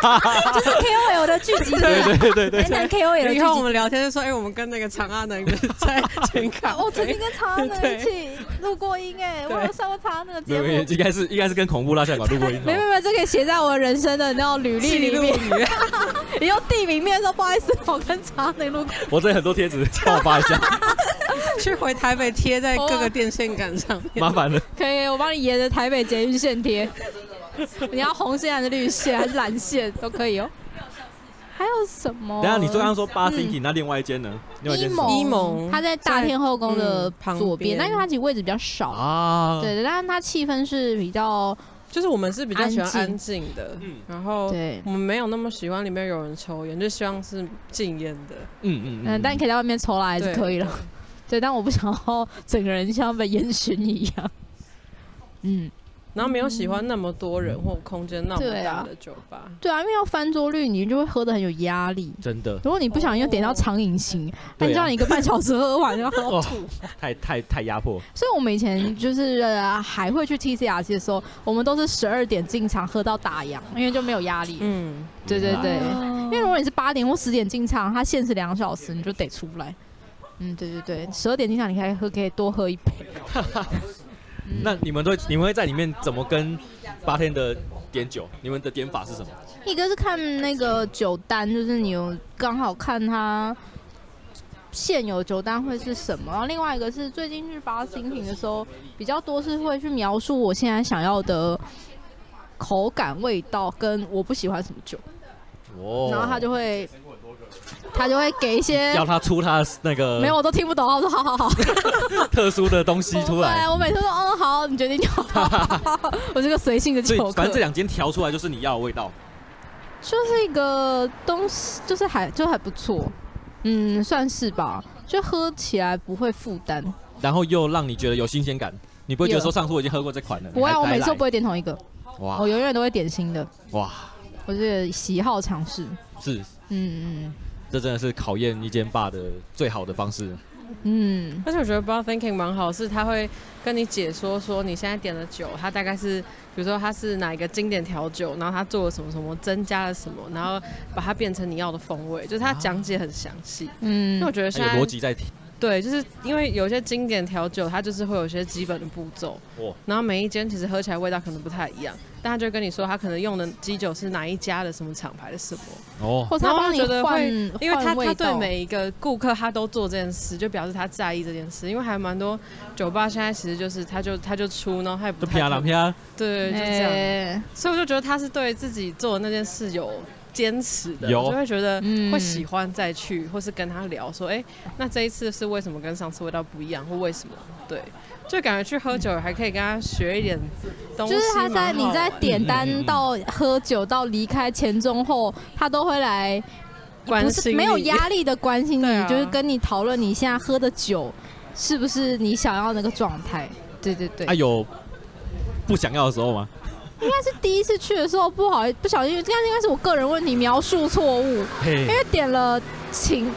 K O L 的聚集地。 对对对对， 台南 K O L 的聚集地。 以后我们聊天就说，哎，我们跟那个长阿能在千咖啡。 我曾经跟长阿能一起录过音，哎，我有上过长阿能的节目。 应该是应该是跟恐怖蜡像馆录过音。 没没没，这可以写在我人生的那种履历里面。以后递名片说，不好意思，我跟长阿能录过。 我这很多贴纸，帮我发一下。 去回台北贴在各个电线杆上面， 麻烦了。 可以，我帮你沿着台北捷运线贴。你要红线还是绿线还是蓝线都可以哦。还有什么？ 等下你刚刚说八 City， 那另外一间呢？另外一间是一萌， 它在大天后宫的左边，但因为它其实位置比较少啊。对，但是它气氛是比较。 就是我们是比较喜欢安静的，嗯，然后对，我们没有那么喜欢里面有人抽烟，就希望是禁烟的， 嗯嗯嗯，但你可以在外面抽啦，还是可以了。对，但我不想要整个人像被烟熏一样。嗯， 然后没有喜欢那么多人或空间那么大的酒吧。 对啊，因为要翻桌率，你就会喝得很有压力。 真的， 如果你不小心又点到长饮型，那叫你一个半小时喝完，就要喝到吐， 太太太压迫。 所以我们以前就是呃还会去 T C R C 的时候，我们都是十二点进场喝到打烊，因为就没有压力。嗯，对对对，因为如果你是八点或十点进场，它限时两小时，你就得出来。嗯，对对对，十二点进场你可以喝，可以多喝一杯。 那你们都你们会在里面怎么跟八天的点酒？你们的点法是什么？ 一个是看那个酒单，就是你有刚好看它现有酒单会是什么，然后另外一个是最近去八精品的时候，比较多是会去描述我现在想要的口感、味道跟我不喜欢什么酒，哦、然后他就会。他就会给一些要他出他那个没有我都听不懂，我说好好好， 特殊的东西出来。 我每次都嗯好，你决定就好。我是个随性的酒客。 反正这两间调出来就是你要的味道， 就是一个东西，就是还就还不错，嗯，算是吧，就喝起来不会负担， 然后又让你觉得有新鲜感，你不会觉得说上次我已经喝过这款了。 不会，我每次都不会点同一个，哇，我永远都会点新的，哇，我是喜好尝试， 是，嗯嗯。这真的是考验一间吧的最好的方式。 嗯，而且我觉得 Bar Thinking 蛮好，是他会跟你解说说你现在点的酒，它大概是比如说它是哪一个经典调酒，然后它做了什么什么，增加了什么，然后把它变成你要的风味，就是他讲解很详细。嗯，那我觉得现在有逻辑在听。 对，就是因为有些经典调酒，它就是会有一些基本的步骤，然后每一间其实喝起来味道可能不太一样，但他就会跟你说他可能用的基酒是哪一家的什么厂牌的什么，哦， 然后他觉得会， 因为他他对每一个顾客他都做这件事，就表示他在意这件事，因为还蛮多酒吧现在其实就是他就他就出，然后他也不漂亮漂， 对，就这样，欸、所以我就觉得他是对自己做的那件事有。坚持的，我就会觉得会喜欢再去，嗯、或是跟他聊说，哎、欸，那这一次是为什么跟上次味道不一样，或为什么？对，就感觉去喝酒还可以跟他学一点东西。 就是他在你在点单到喝酒到离开前中后，他都会来关心你， 没有压力的关心你， 啊、 就是跟你讨论你现在喝的酒是不是你想要那个状态。对对对。 他、啊、有不想要的时候吗？ 应该是第一次去的时候不好不小心，这样应该是我个人问题，描述错误。因为点了请，因为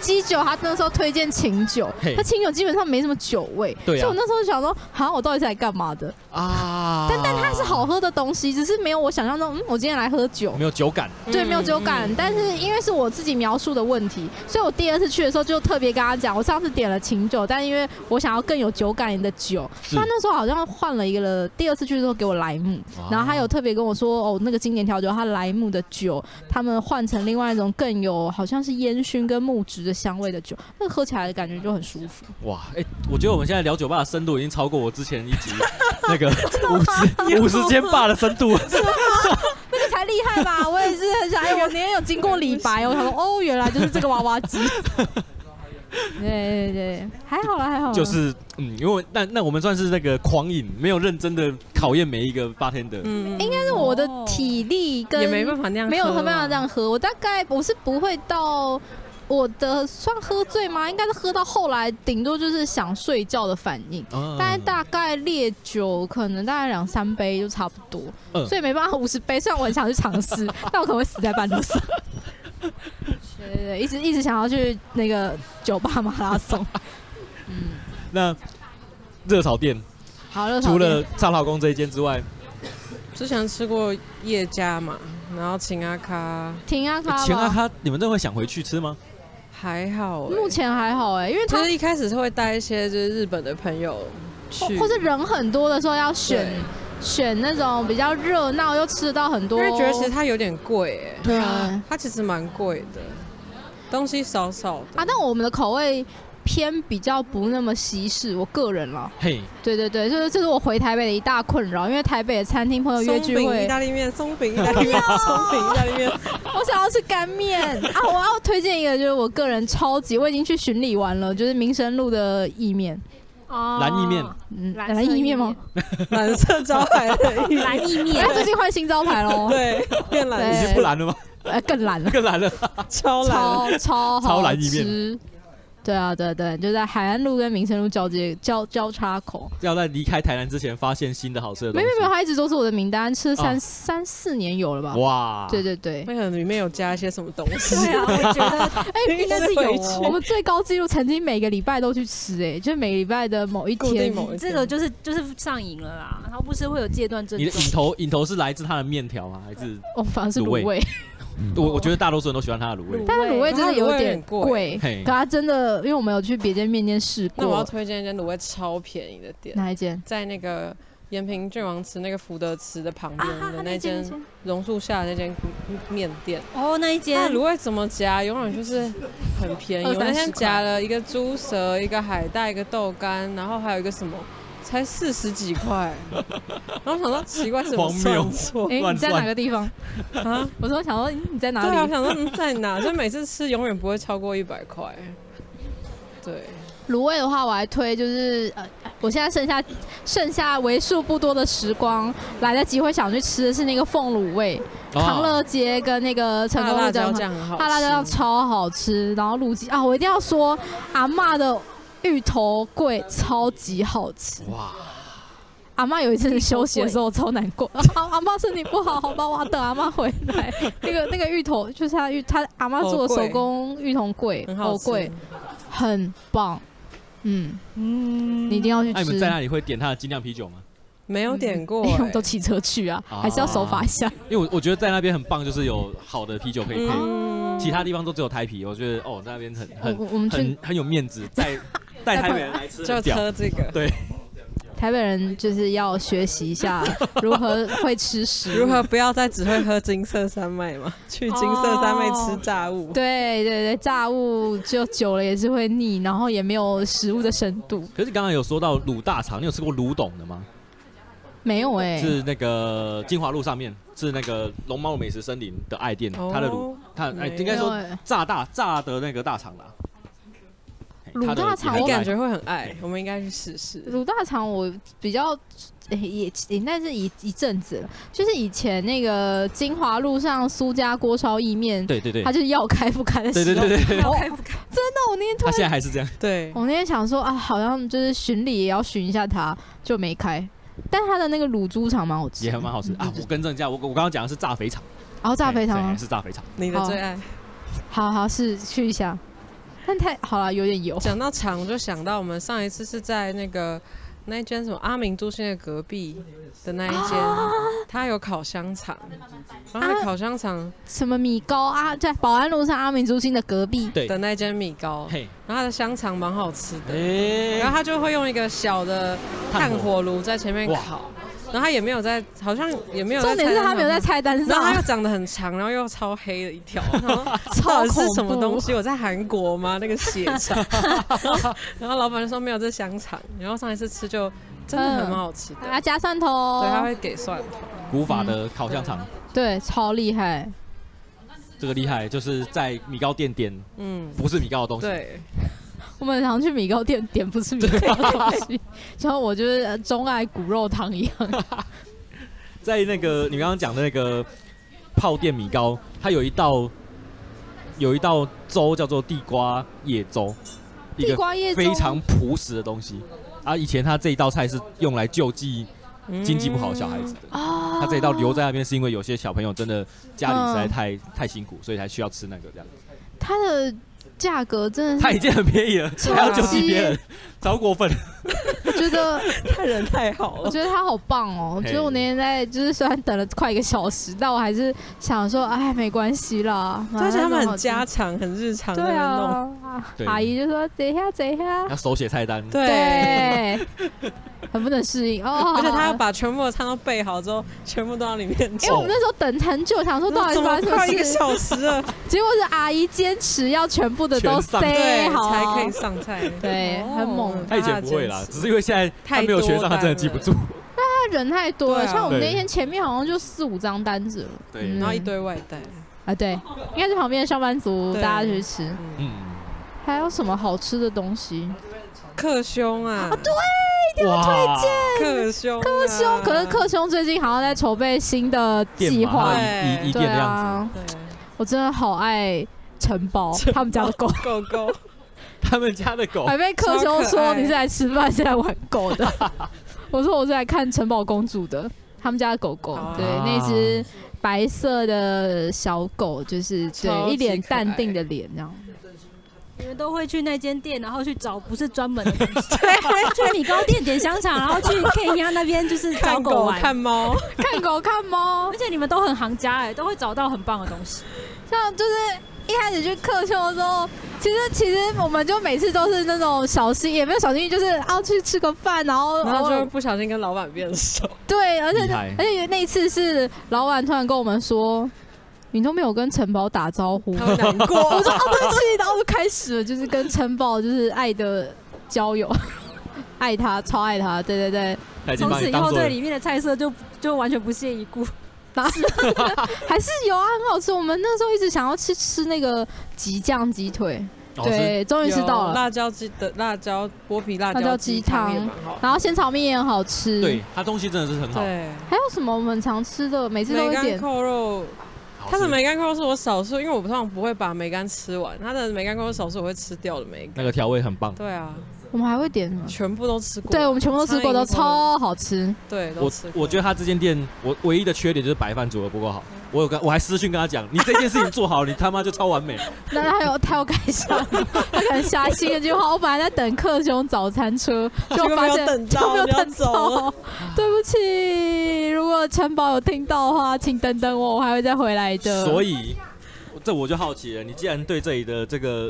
基酒他那时候推荐琴酒，他琴酒基本上没什么酒味， 对啊， 所以我那时候就想说，好，我到底是来干嘛的啊？但但它是好喝的东西，只是没有我想象中，嗯，我今天来喝酒， 没有酒感， 对，没有酒感。嗯、但是因为是我自己描述的问题，所以我第二次去的时候就特别跟他讲，我上次点了琴酒，但因为我想要更有酒感的酒，他那时候好像换了一个了。第二次去的时候给我莱姆，然后他有特别跟我说，哦，那个经典调酒，他莱姆的酒，他们换成另外一种更有好像是烟熏跟木质的香味的酒，那个喝起来的感觉就很舒服。 哇，哎、欸，我觉得我们现在聊酒吧的深度已经超过我之前一集那个五十五十间吧的深度了。 那个才厉害吧？我也是很想，哎，我那天有经过李白，我想说，哦，原来就是这个娃娃机。对对对，还好啦，还好啦。 就是嗯，因为那那我们算是那个狂饮，没有认真的考验每一个bartender。 嗯，应该是我的体力跟也没办法那样， 没有办法这样喝。我大概我是不会到我的算喝醉吗？应该是喝到后来，顶多就是想睡觉的反应。嗯、但是大概烈酒可能大概两三杯就差不多，嗯、所以没办法五十杯。虽然我很想去尝试，但我可能会死在半路上。对对对，一直一直想要去那个酒吧马拉松。 嗯，那热炒店， 好，热炒店除了赵老公这一间之外， 之前吃过叶家嘛，然后秦阿卡， 秦阿卡， 秦阿卡，你们都会想回去吃吗？ 还好、欸， 目前还好哎、欸，因为他就是一开始是会带一些就是日本的朋友去， 或是人很多的时候要选。选那种比较热闹又吃得到很多， 因为觉得其实它有点贵哎， 对啊， 它其实蛮贵的，东西少少的啊。但我们的口味偏比较不那么西式，我个人啦。 嘿， 对对对，就是这是我回台北的一大困扰，因为台北的餐厅朋友约聚会， 意大利面、松饼意大利面、松饼意大利面， 我想要吃干面啊！我要推荐一个，就是我个人超级，我已经去巡礼完了，就是民生路的意面。 蓝意面， 嗯，蓝意面吗？ 蓝色招牌的蓝意面， 他最近换新招牌喽。 对，变蓝， 已经不蓝了吗？ 呃，更蓝了， 更蓝了， 超蓝， 超超超蓝意面。 对啊，对对，就在海岸路跟民生路交接交交叉口。 要在离开台南之前发现新的好吃的东西。 没有没有，它一直都是我的名单，吃了三、哦、三四年有了吧？ 哇， 对对对， 那可能里面有加一些什么东西。 对啊，我觉得哎，应该是有、哦。我们最高纪录曾经每个礼拜都去吃、哎，就是每个礼拜的某一天。 某一天这个就是就是上瘾了啦，然后不是会有戒断症状。 你的瘾头瘾头是来自它的面条吗？还是？ 哦，反而是卤味。 我我觉得大多数人都喜欢它的卤味， 但是卤味真的有点贵，可它真的，因为我们有去别间面店试过。 那我要推荐一间卤味超便宜的店， 哪一间？ 在那个延平郡王祠那个福德祠的旁边的那间榕树下的那间面店。 哦，那一间卤味怎么夹，永远就是很便宜。我那天夹了一个猪舌，一个海带，一个豆干，然后还有一个什么。才四十几块，然后想说奇怪，怎么算错？ 哎、欸，你在哪个地方啊？我说想说你在哪里？ 对啊，我想说在哪？所以每次吃永远不会超过一百块。对， 卤味的话，我还推就是呃，我现在剩下剩下为数不多的时光，来得及会想去吃的是那个凤卤味，哦、康乐街跟那个成功路酱，它辣椒酱超好吃。然后卤鸡啊，我一定要说阿嬷的。芋头桂超级好吃哇！阿嬷有一次休息的时候我超难过，阿阿嬷身体不好，好吧，我要等阿嬷回来。那个那个芋头就是他芋，他阿嬷做的手工芋头桂，藕桂很棒。嗯嗯，你一定要去吃。 那、啊、你们在那里会点他的精酿啤酒吗？ 没有点过、欸， 因为我们都骑车去啊，啊还是要手法一下。 因为我我觉得在那边很棒，就是有好的啤酒可以配，嗯、其他地方都只有台啤。我觉得哦，在那边很很我们很很有面子，带带台北人来吃， 就喝这个。 对， 台北人就是要学习一下如何会吃食， 如何不要再只会喝金色山脉嘛，去金色山脉吃炸物。 哦、对对对，炸物就久了也是会腻，然后也没有食物的深度。 可是刚刚有说到卤大肠，你有吃过卤董的吗？ 没有哎、欸， 是那个金华路上面，是那个龙猫美食森林的爱店，它、哦、的卤，它哎应该说炸大炸的那个大肠啦。 卤大肠我感觉会很爱，我们应该去试试。 卤大肠我比较、欸、也也但是一一阵子了，就是以前那个金华路上苏家锅烧意面， 对对对， 它就是要开不开的时候， 对对对对， 要开不开， 真的，我那天突然， 它现在还是这样。 对， 我那天想说啊，好像就是巡礼也要巡一下它，就没开。但它的那个卤猪肠蛮好吃， 也很蛮好吃啊！我更正一下，我我刚刚讲的是炸肥肠， 然后、哦、炸肥肠是炸肥肠， 你的最爱。 好好是去一下。 但太好了，有点油。 讲到长，我就想到我们上一次是在那个那一间什么阿明都心的隔壁的那一间，啊、它有烤香肠，然后它的烤香肠、啊、 什么米糕啊，在保安路上阿明都心的隔壁的那间米糕，然后它的香肠蛮好吃的，然后它就会用一个小的炭火炉在前面烤。然后他也没有在，好像也没有在。 重点是他没有在菜单上。 然后他又长得很长，然后又超黑的一条， 超是什么东西？我在韩国吗？那个血肠。然后老板就说没有这香肠，然后上一次吃就真的很蛮好吃的。 还要加蒜头。 对，他会给蒜头。 古法的烤香肠。 对，超厉害。 这个厉害，就是在米糕店点，嗯，不是米糕的东西。 对。 我们常去米糕店点不是米糕的东西，像我就是钟爱骨肉汤一样。 在那个你刚刚讲的那个泡店米糕，它有一道有一道粥叫做地瓜叶粥， 地瓜叶粥非常朴实的东西啊。以前它这一道菜是用来救济经济不好的小孩子的，嗯、它这一道留在那边是因为有些小朋友真的家里实在太、嗯、太辛苦，所以才需要吃那个这样。 它的价格真的是， 他已经很便宜了，还要救济别人，超过分。 我觉得他人太好了， 我觉得他好棒哦。我觉得我那天在就是虽然等了快一个小时，但我还是想说，哎，没关系啦。 而且他们很家常、很日常的那种。 阿姨就说：“等一下，等一下。” 要手写菜单。 对。很不能适应哦， 而且他要把全部的餐都备好之后，全部都到里面走。 因为我们那时候等很久，想说到底发生什么事， 一个小时了， 结果是阿姨坚持要全部的都塞好才可以上菜， 对，很猛。 他以前不会啦，只是因为现在他没有学上，他真的记不住。 但他人太多了，像我们那天前面好像就四五张单子了， 对， 然后一堆外带啊，对，应该是旁边的上班族大家去吃。嗯，还有什么好吃的东西？ 克兄啊， 啊对，一定要推荐克兄。 克兄，可是克兄最近好像在筹备新的计划， 一店的样子。我真的好爱城堡，他们家的狗狗狗， 他们家的狗， 还被克兄说你是来吃饭，是来玩狗的。我说我是来看城堡公主的，他们家的狗狗，对，那只白色的小狗，就是对一脸淡定的脸这样。 你们都会去那间店，然后去找不是专门的东西，去米糕店点香肠，然后去 Kenya 那边就是找狗玩、 看猫、 看狗、看猫， 而且你们都很行家哎，都会找到很棒的东西。 像就是一开始去客秀的时候，其实其实我们就每次都是那种小心，也没有小心，就是要去吃个饭，然后然后就不小心跟老板变熟。 对，而且而且那一次是老板突然跟我们说。你都没有跟城堡打招呼， 他会难过。 我说哦，对不起，然后就开始了，就是跟城堡就是爱的交友，爱他，超爱他，对对对。 从此以后对里面的菜色就就完全不屑一顾。 还是有啊，很好吃。我们那时候一直想要吃吃那个极酱鸡腿，对，终于吃到了。 辣椒鸡的辣椒剥皮辣椒鸡汤， 然后鲜炒面也很好吃。 对，它东西真的是很好。 对， 还有什么我们常吃的，每次都会点梅干扣肉。它的梅干扣肉是我少数，因为我通常不会把梅干吃完。它的梅干扣肉少数我会吃掉的梅干。 那个调味很棒。 对啊， 我们还会点什么？ 全部都吃过。 对，我们全部都吃过，都超好吃。 对，都吃过。 我我觉得他这间店，我唯一的缺点就是白饭煮的不够好。我有跟我还私讯跟他讲，你这件事情做好，你他妈就超完美。 那他有他有改善，他可能下新的计划。我本来在等克兄早餐车，就发现都没有等到， 对不起，如果城堡有听到的话，请等等我，我还会再回来的。 所以，这我就好奇了，你既然对这里的这个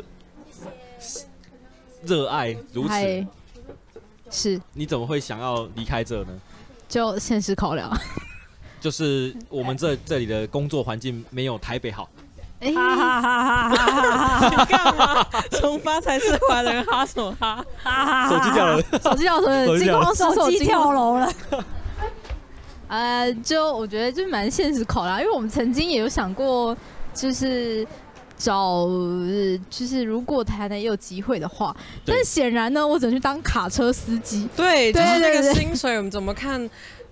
热爱如此， 是， 你怎么会想要离开这呢？ 就现实考量。 就是我们这这里的工作环境没有台北好。 哈哈哈哈哈！你干嘛？从发财是华人哈什么哈？ 手机掉了， 手机掉了，惊慌失措， 手机跳楼了。 呃，就我觉得就蛮现实考量，因为我们曾经也有想过，就是找，就是如果台南也有机会的话，但显然呢，我只能去当卡车司机。 对，就是那个薪水，我们怎么看？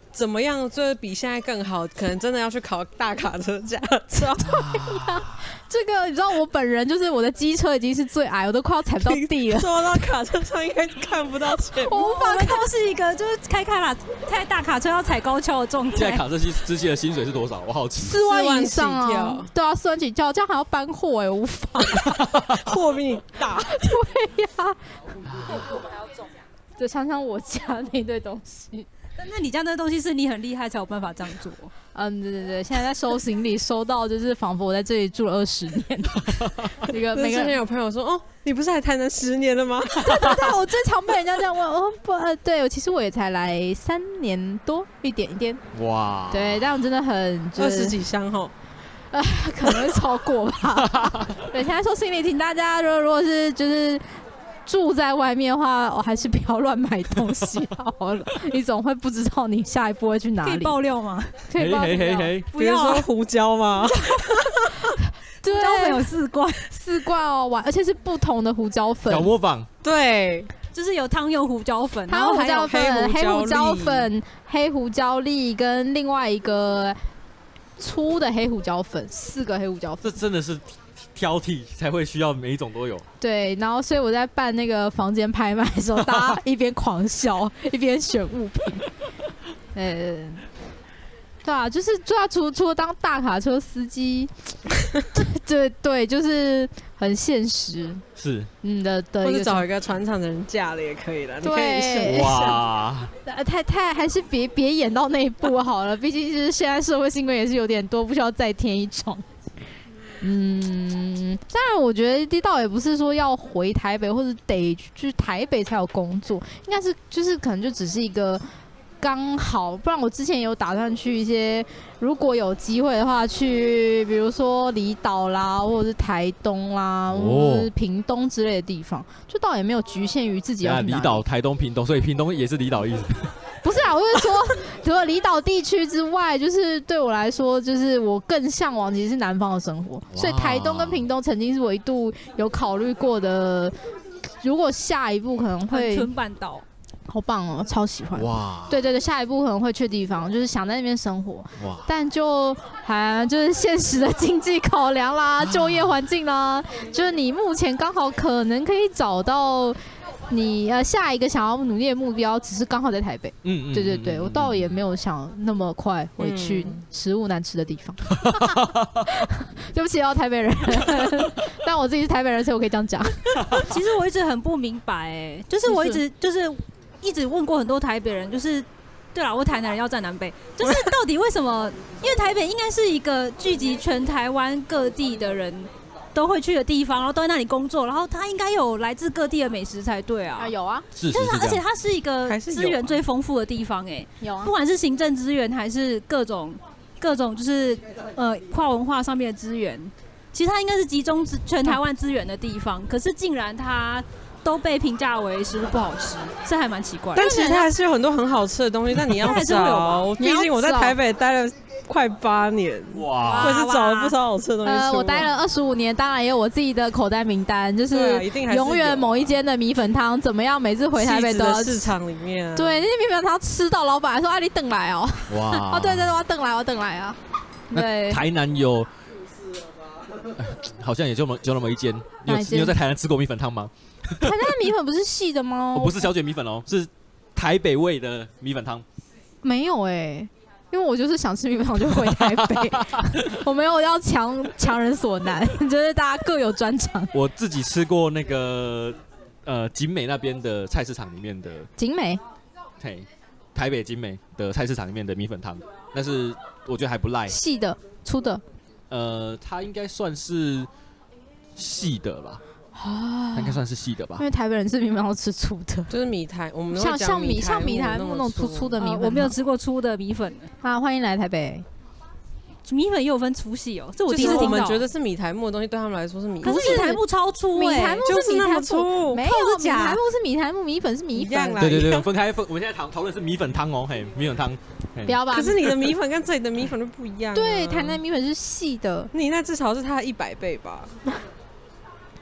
怎么样，就是比现在更好，可能真的要去考大卡车驾照。 这个你知道，我本人就是我的机车已经是最矮，我都快要踩不到地了。 坐到卡车上应该看不到前面。 我无法看，都是一个就是开开啦，开大卡车要踩高跷的状态。 现在卡车司机的薪水是多少？我好奇。 四万以上啊！对啊，四万起跳，这样还要搬货哎、欸，我无法。 货比你大。 对呀、啊。就想想我家那堆东西。 那你家那东西是你很厉害才有办法这样做？ 嗯，对对对，现在在收行李，收到就是仿佛我在这里住了二十年。那个每个之前有朋友说，哦，你不是来台南十年了吗？ 对对对，我最常被人家这样问。哦不，呃，对，其实我也才来三年多，一点一点。哇，对，这样真的很二十几箱吼。 呃，可能会超过吧。对，现在收行李，请大家如果如果是就是。住在外面的话，我还是不要乱买东西好了。你总会不知道你下一步会去哪里。 可以爆料吗？ 可以爆料。 嘿嘿嘿， 比如说胡椒吗？ 对，胡椒粉有四罐， 四罐哦，完，而且是不同的胡椒粉。 小磨坊。 对， 就是有汤用胡椒粉， 还有胡椒粉、黑胡椒粉、黑胡椒粒跟另外一个粗的黑胡椒粉，四个黑胡椒粉。 这真的是。挑剔才会需要每一种都有。 对，然后所以我在办那个房间拍卖的时候，大家一边狂笑一边选物品。呃，对啊，就是对啊，除除了当大卡车司机，对对，就是很现实。 是， 嗯的的， 或者找一个船厂的人嫁了也可以了。你可以选哇， 太太还是别别演到那一步好了，毕竟就是现在社会新闻也是有点多，不需要再添一桩。嗯，当然，我觉得倒也不是说要回台北，或者得去台北才有工作，应该是就是可能就只是一个刚好，不然我之前也有打算去一些，如果有机会的话，去比如说离岛啦，或者是台东啦，哦、或者是屏东之类的地方，就倒也没有局限于自己要去哪里。 离岛、台东、屏东，所以屏东也是离岛意思。 不是啊，我是说，除了离岛地区之外，就是对我来说，就是我更向往其实是南方的生活，所以台东跟屏东曾经是我一度有考虑过的。如果下一步可能会恒春半岛， 好棒哦，超喜欢！ 哇， 对对对，下一步可能会去的地方，就是想在那边生活。哇，但就还就是现实的经济考量啦，就业环境啦，就是你目前刚好可能可以找到。你呃下一个想要努力的目标，只是刚好在台北。嗯嗯，对对对，嗯、我倒也没有想那么快回去食物难吃的地方。嗯、对不起哦，台北人，但我自己是台北人，所以我可以这样讲。 其实我一直很不明白、欸，哎，就是我一直就是一直问过很多台北人，就是对啦，我台南人要站南北，就是到底为什么？因为台北应该是一个聚集全台湾各地的人。都会去的地方，然后都在那里工作，然后它应该有来自各地的美食才对啊。 啊，有啊， 是是是，而且它是一个资源最丰富的地方、欸，哎， 有啊， 不管是行政资源还是各种各种就是呃跨文化上面的资源，其实它应该是集中全台湾资源的地方，可是竟然它都被评价为食物不好吃，这还蛮奇怪的。 但其实它还是有很多很好吃的东西，但你要找，毕竟我在台北待了。快八年哇！我也是找了不少好吃的东西。呃， 我待了二十五年，当然也有我自己的口袋名单，就是永远某一间的米粉汤怎么样，每次回台北都要市场里面、啊。 对，那些米粉汤吃到老板还说：“啊，你等来哦。”哇！哦，对对对，我等来，我等来啊。 对，台南有，好像也就那么就那么一间。你有你有在台南吃过米粉汤吗？ 台南的米粉不是细的吗？ 哦，不是小卷米粉哦，是台北味的米粉汤。 没有哎、欸。因为我就是想吃米粉汤就回台北，我没有要强强人所难，就是大家各有专长。 我自己吃过那个呃景美那边的菜市场里面的景美， 嘿，台北景美的菜市场里面的米粉汤，但是我觉得还不赖。 细的、粗的， 呃，它应该算是细的吧。啊，应该算是细的吧， 因为台北人吃米粉要吃粗的， 就是米苔，我们像像米像米苔木那种粗粗的米粉、 啊，我没有吃过粗的米粉。 啊，欢迎来台北。 米粉也有分粗细哦，这我第一次听到。 我们觉得是米苔木的东西，对他们来说是米。 可是米苔木超粗、欸， 米苔木是那么粗， 没有米苔木是米苔木，米粉是米粉。 对对对，分开分。我们现在讨讨论是米粉汤哦，嘿，米粉汤。 不要吧？ 可是你的米粉跟这里的米粉都不一样、啊。 对，台南米粉是细的， 你那至少是它的一百倍吧。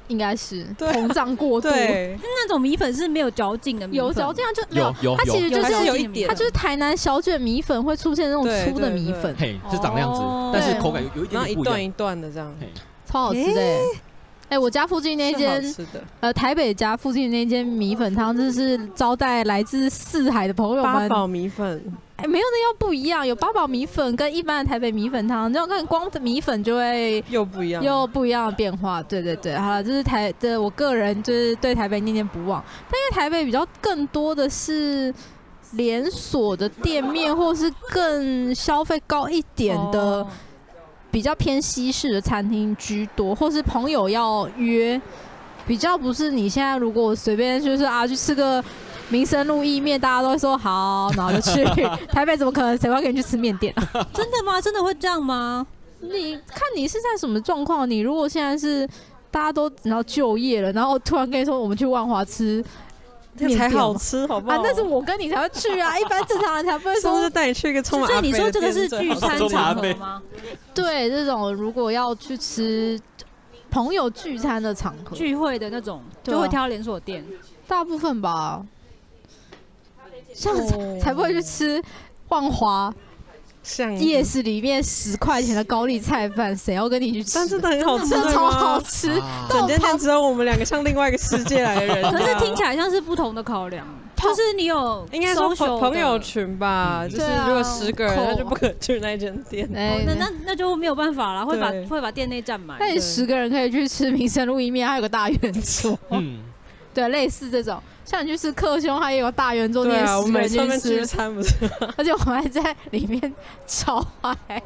应该是膨胀过度。 对， 那种米粉是没有嚼劲的米粉， 有嚼劲啊，就没有有， 它其实就是有一点， 它就是台南小卷米粉会出现那种粗的米粉， 嘿，是长那样子，但是口感有有一点不一样， 一段一段的这样， 超好吃的。哎，我家附近那间呃台北家附近那间米粉汤，就是招待来自四海的朋友们。 八宝米粉， 哎，没有那要不一样，有八宝米粉跟一般的台北米粉汤，你要看光米粉就会又不一样， 又不一样的变化。对对对，好了，这是台的我个人就是对台北念念不忘，但因为台北比较更多的是连锁的店面，或是更消费高一点的。哦，比较偏西式的餐厅居多，或是朋友要约，比较不是你现在如果随便就是啊去吃个民生路意面，大家都会说好，然后就去。台北怎么可能谁会跟你去吃面店啊？ 真的吗？真的会这样吗？ 你看你是在什么状况？你如果现在是大家都然后就业了，然后突然跟你说我们去万华吃。 那才好吃，好不好？ 啊，那是我跟你才会去啊，一般正常人才不会说。 是带你去一个充满阿飞的店。 所以你说这个是聚餐场合吗？ 对，这种如果要去吃朋友聚餐的场合、 聚会的那种，就会挑连锁店， 大部分吧。像才不会去吃万华。夜市里面十块钱的高丽菜饭，谁要跟你去吃？ 但真的很好吃， 超好吃。 整间店只有我们两个像另外一个世界来的人。 可是听起来像是不同的考量，就是你有应该说朋友群吧，就是如果十个人，那就不可能去那间店。 那那那就没有办法了，会把会把店内占满。 那你十个人可以去吃民生路意面，还有个大圆桌。嗯，对，类似这种。像你去吃克兄，还有大圆桌， 对啊，我每次去聚餐不是， 而且我们还在里面超嗨。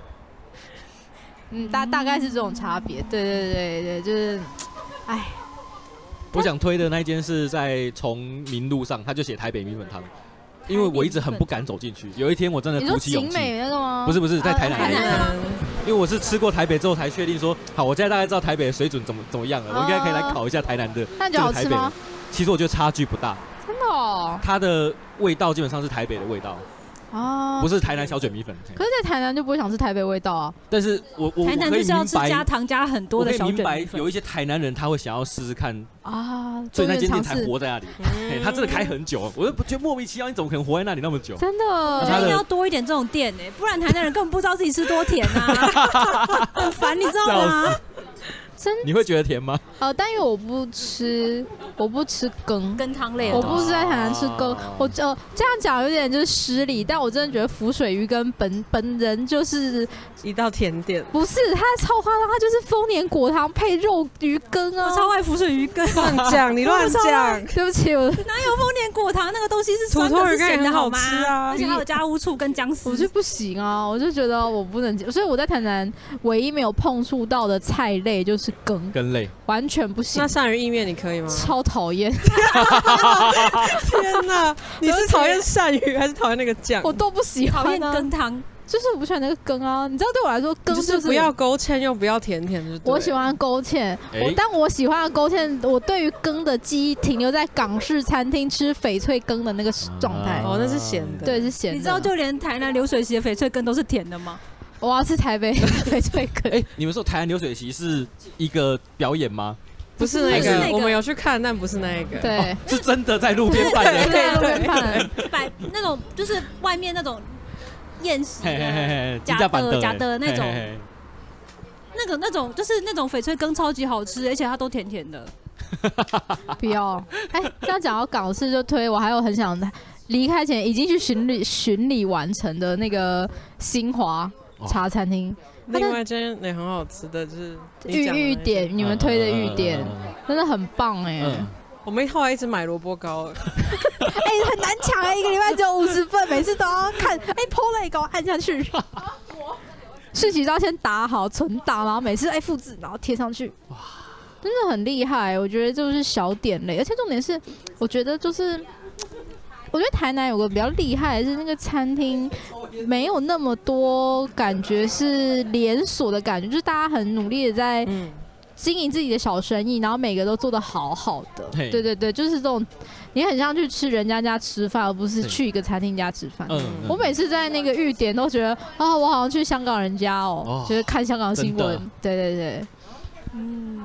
嗯，大大概是这种差别，对对对对，就是，哎。 我想推的那一间是在崇明路上，他就写台北米粉汤，因为我一直很不敢走进去。有一天我真的鼓起勇气。 你说景美那个吗？ 不是不是，在台南。 台南。 因为我是吃过台北之后才确定说，好，我现在大概知道台北的水准怎么怎么样了，我应该可以来考一下台南的这个台北。其实我觉得差距不大， 真的哦。 它的味道基本上是台北的味道，哦，不是台南小卷米粉。 可是，在台南就不会想吃台北味道啊。 但是我我台南就是要吃加糖加很多的小卷米粉。 我可以明白有一些台南人他会想要试试看啊，所以那间店才活在那里。哎，他真的开很久，我就觉得莫名其妙，你怎么可能活在那里那么久？ 真的， 我觉得一定要多一点这种店哎，不然台南人根本不知道自己吃多甜啊，很烦，你知道吗？ 你会觉得甜吗？ 呃，但因为我不吃，我不吃羹羹汤类的， 我不是在台南吃羹。我呃这样讲有点就是失礼，但我真的觉得浮水鱼羹本本人就是一道甜点， 不是它超夸张，它就是丰年果糖配肉鱼羹啊！ 我超爱浮水鱼羹， 乱讲你乱讲， 对不起，我哪有丰年果糖那个东西是酸的，是咸的好吗？而且还有加乌醋跟姜丝， 我就不行啊，我就觉得我不能接，所以我在台南唯一没有碰触到的菜类就是。羹羹类完全不行。 那鳝鱼意面你可以吗？ 超讨厌！ 天哪，你是讨厌鳝鱼还是讨厌那个酱？ 我都不喜欢。 讨厌羹汤， 就是我不喜欢那个羹啊。你知道对我来说，羹就是不要勾芡又不要甜甜的。 我喜欢勾芡，我但我喜欢的勾芡，我对于羹的记忆停留在港式餐厅吃翡翠羹的那个状态。 哦，那是咸的。 对，是咸的。 你知道就连台南流水席的翡翠羹都是甜的吗？ 我要吃台北翡翠羹。 哎，你们说台南流水席是一个表演吗？ 不是那个，我们有去看，但不是那个。 对， 是真的在路边办的。 对，路边办。 摆那种就是外面那种宴席假的假的那种，那个那种就是那种翡翠羹超级好吃，而且它都甜甜的。 不要，哎，这样讲到港式就推，我还有很想离开前已经去巡礼巡礼完成的那个新华茶餐厅。 另外一间也很好吃的，就是玉玉点，你们推的玉点真的很棒哎！ 我们后来一直买萝卜糕， 哎，很难抢哎，一个礼拜只有五十份，每次都要看，哎 ，po 了给我按下去，讯息都要先打好存档，然后每次哎复制，然后贴上去，哇，真的很厉害。我觉得就是小点类，而且重点是，我觉得就是。我觉得台南有个比较厉害的是那个餐厅没有那么多感觉是连锁的感觉，就是大家很努力的在经营自己的小生意，然后每个都做得好好的。对对对，就是这种你很像去吃人家家吃饭，而不是去一个餐厅家吃饭。我每次在那个玉点都觉得啊，我好像去香港人家哦，就是看香港新闻。对对对， 嗯。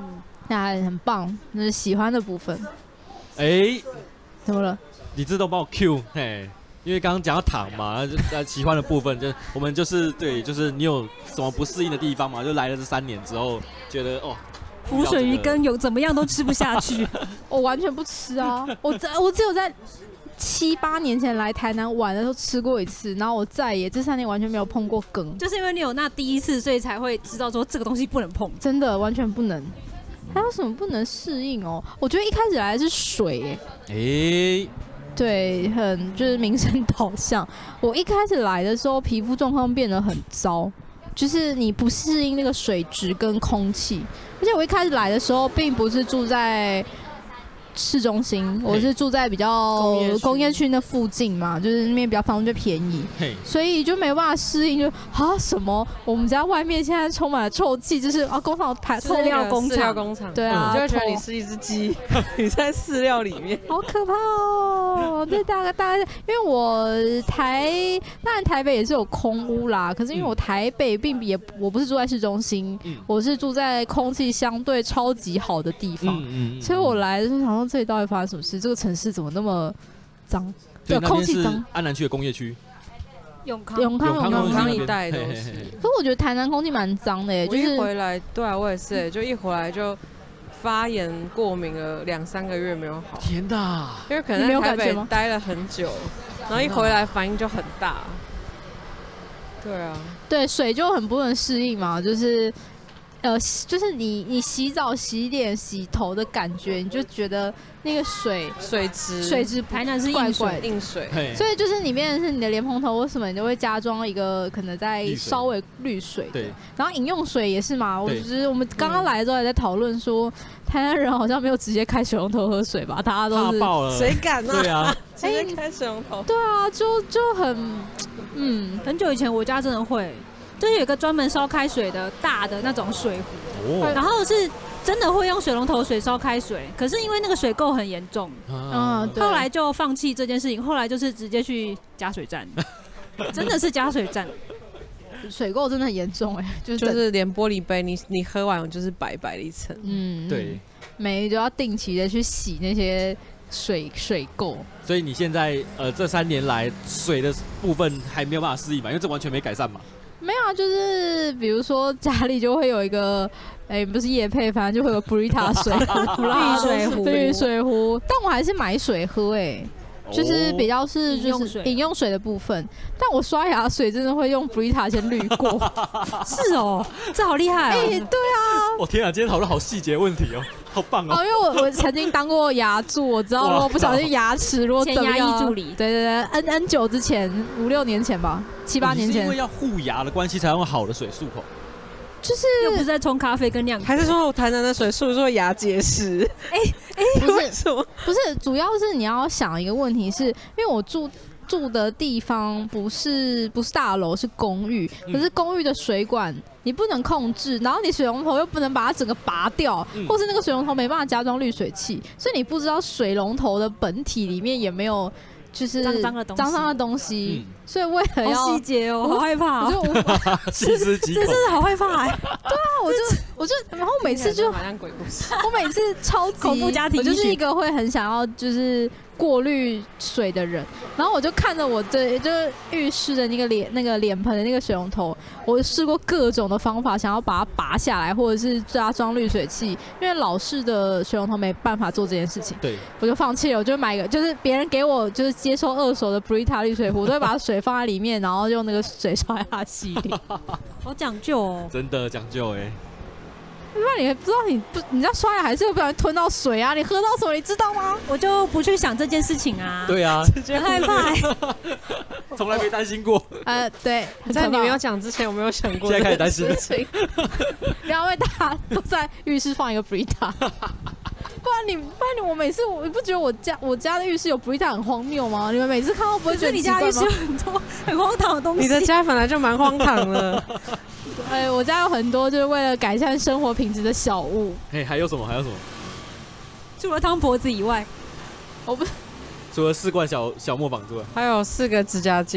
那很棒，那是喜欢的部分。 哎、欸， 怎么了？ 你自动帮我 Q， 嘿，因为刚刚讲到糖嘛，那喜欢的部分就我们就是对，就是你有什么不适应的地方嘛？就来了这三年之后，觉得哦， 浮水鱼羹有怎么样都吃不下去。 我完全不吃啊，我我只有在七八年前来台南玩的时候吃过一次，然后我再也这三年完全没有碰过羹。 就是因为你有那第一次，所以才会知道说这个东西不能碰， 真的完全不能。还有什么不能适应哦？我觉得一开始来的是水、欸，哎、 欸， 对，很就是民生导向。我一开始来的时候，皮肤状况变得很糟，就是你不适应那个水质跟空气。而且我一开始来的时候，并不是住在市中心，我是住在比较工业区那附近嘛，就是那边比较方便便宜，所以就没办法适应。就啊什么，我们家外面现在充满了臭气，就是啊工厂排饲料工厂，饲料工厂， 对啊， 你就会觉得你是一只鸡，你在饲料里面， 好可怕哦。对，大概大概，因为我台当然台北也是有空污啦，可是因为我台北并也我不是住在市中心，嗯、我是住在空气相对超级好的地方，嗯嗯嗯、所以我来的时候想说。这里到底发生什么事？这个城市怎么那么脏？ 对，空气脏。安南区的工业区， 永康、 永康、 永康一带都是。 可我觉得台南空气蛮脏的耶，就是一回来，对啊，我也是，就一回来就发炎过敏了两三个月没有好。 天哪！ 因为可能在台北待了很久，然后一回来反应就很大。对啊， 对，水就很不能适应嘛，就是。呃，就是你你洗澡、洗脸、洗头的感觉，你就觉得那个水水质水质台南是硬水硬水， 所以就是里面是你的莲蓬头或什么，你就会加装一个可能在稍微滤水的。 对， 然后饮用水也是嘛，我就是我们刚刚来的时候还在讨论说，台南人好像没有直接开水龙头喝水吧，大家都是怕爆了， 谁敢啊？ 对啊， 直接开水龙头。 对啊，就就很嗯，很久以前我家真的会。就是有一个专门烧开水的大的那种水壶，哦、然后是真的会用水龙头水烧开水，可是因为那个水垢很严重，嗯，后来就放弃这件事情，后来就是直接去加水站，真的是加水站， 水垢真的很严重哎、欸，就是就是连玻璃杯你你喝完就是白白的一层， 嗯，对， 每就要定期的去洗那些水水垢。 所以你现在呃这三年来水的部分还没有办法适应嘛，因为这完全没改善嘛。 没有啊，就是比如说家里就会有一个，哎、欸，不是业配，反正就会有 Brita 水壶啦， 水壶， 对，水壶。但我还是买水喝、欸，哎，就是比较是就是饮用水的部分。但我刷牙水真的会用 Brita 先滤过。 是哦，这好厉害哦！ 哎、欸，对啊。 我天啊，今天讨论好细节问题哦，好棒哦！ 哦，因为我我曾经当过牙助，我知道如果不小心牙齿如果怎么样， 牙医助理， 对对对 ，N N 九之前五六年前吧，七八年前， 是因为要护牙的关系才用好的水漱口， 就是又不是在冲咖啡跟酿， 还是说台南的水漱说牙结石？ 哎哎， 不是什么？不是，主要是你要想一个问题是，因为我住。住的地方不是不是大楼，是公寓。可是公寓的水管你不能控制，然后你水龙头又不能把它整个拔掉，嗯、或是那个水龙头没办法加装滤水器，所以你不知道水龙头的本体里面有没有就是脏脏的东西。 脏脏的东西，嗯、所以为了要细节哦，好害怕、哦， 我就无法细思极恐， 真是好害怕哎、欸。 对啊，我就我就然后每次就好像鬼故事， 我每次超级恐怖家庭， 我就是一个会很想要就是过滤水的人，然后我就看着我的就是浴室的那个脸那个脸盆的那个水龙头，我试过各种的方法，想要把它拔下来，或者是加装滤水器，因为老式的水龙头没办法做这件事情， 对， 我就放弃了，我就买一个，就是别人给我就是接收二手的 Brita 滤水壶，我都会把水放在里面，然后用那个水刷牙洗脸， 好讲究哦， 真的讲究哎、欸。 不然你不知道你不，你知道刷牙还是会不小心吞到水啊！你喝到什么你知道吗？ 我就不去想这件事情啊。 对啊， 很害怕、欸， 从来没担心过。 呃，对， 在你没有讲之前，我没有想过。 现在开始担心了。 两位大家都在浴室放一个 Brita， 不然你，不然你，我每次我不觉得我家我家的浴室有 Brita 很荒谬吗？你们每次看到不会觉得你家浴室有很多很荒唐的东西？ 你的家本来就蛮荒唐的。 哎、欸，我家有很多就是为了改善生活品质的小物。 哎、欸，还有什么？还有什么？ 除了汤婆子以外， 我不除了四罐小小磨坊之外， 还有四个指甲剪。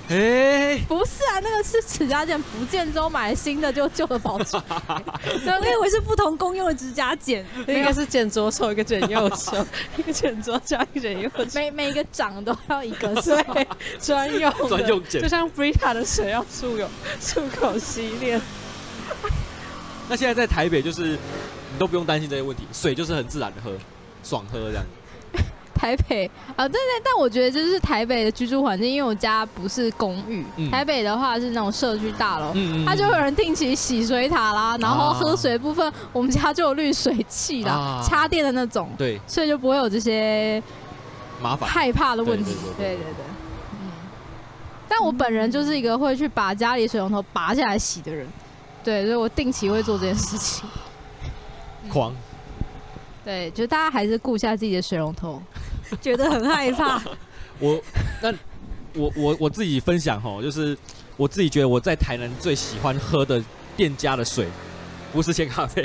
哎、欸， 不是啊，那个是指甲剪不见之后买新的，就旧的跑出来。 我以为是不同功用的指甲剪， 一个是剪左手，一个剪右手，一个剪左脚，一个剪右手。 每每一个掌都要一个对专用专用剪， 就像 Brita 的水要漱口漱口洗脸。 那现在在台北就是你都不用担心这些问题，水就是很自然的喝，爽喝这样。 台北啊，对对，但我觉得就是台北的居住环境，因为我家不是公寓，嗯、台北的话是那种社区大楼，嗯嗯嗯它就有人定期洗水塔啦，然后喝水的部分，啊、我们家就有滤水器啦，啊、插电的那种， 对， 所以就不会有这些麻烦、 害怕的问题。对对 对, 对, 对，嗯。但我本人就是一个会去把家里水龙头拔下来洗的人，对，所以我定期会做这件事情。 狂。 对，就大家还是顾一下自己的水龙头。 觉得很害怕。 我那我我我自己分享哈，就是我自己觉得我在台南最喜欢喝的店家的水，不是鲜咖啡，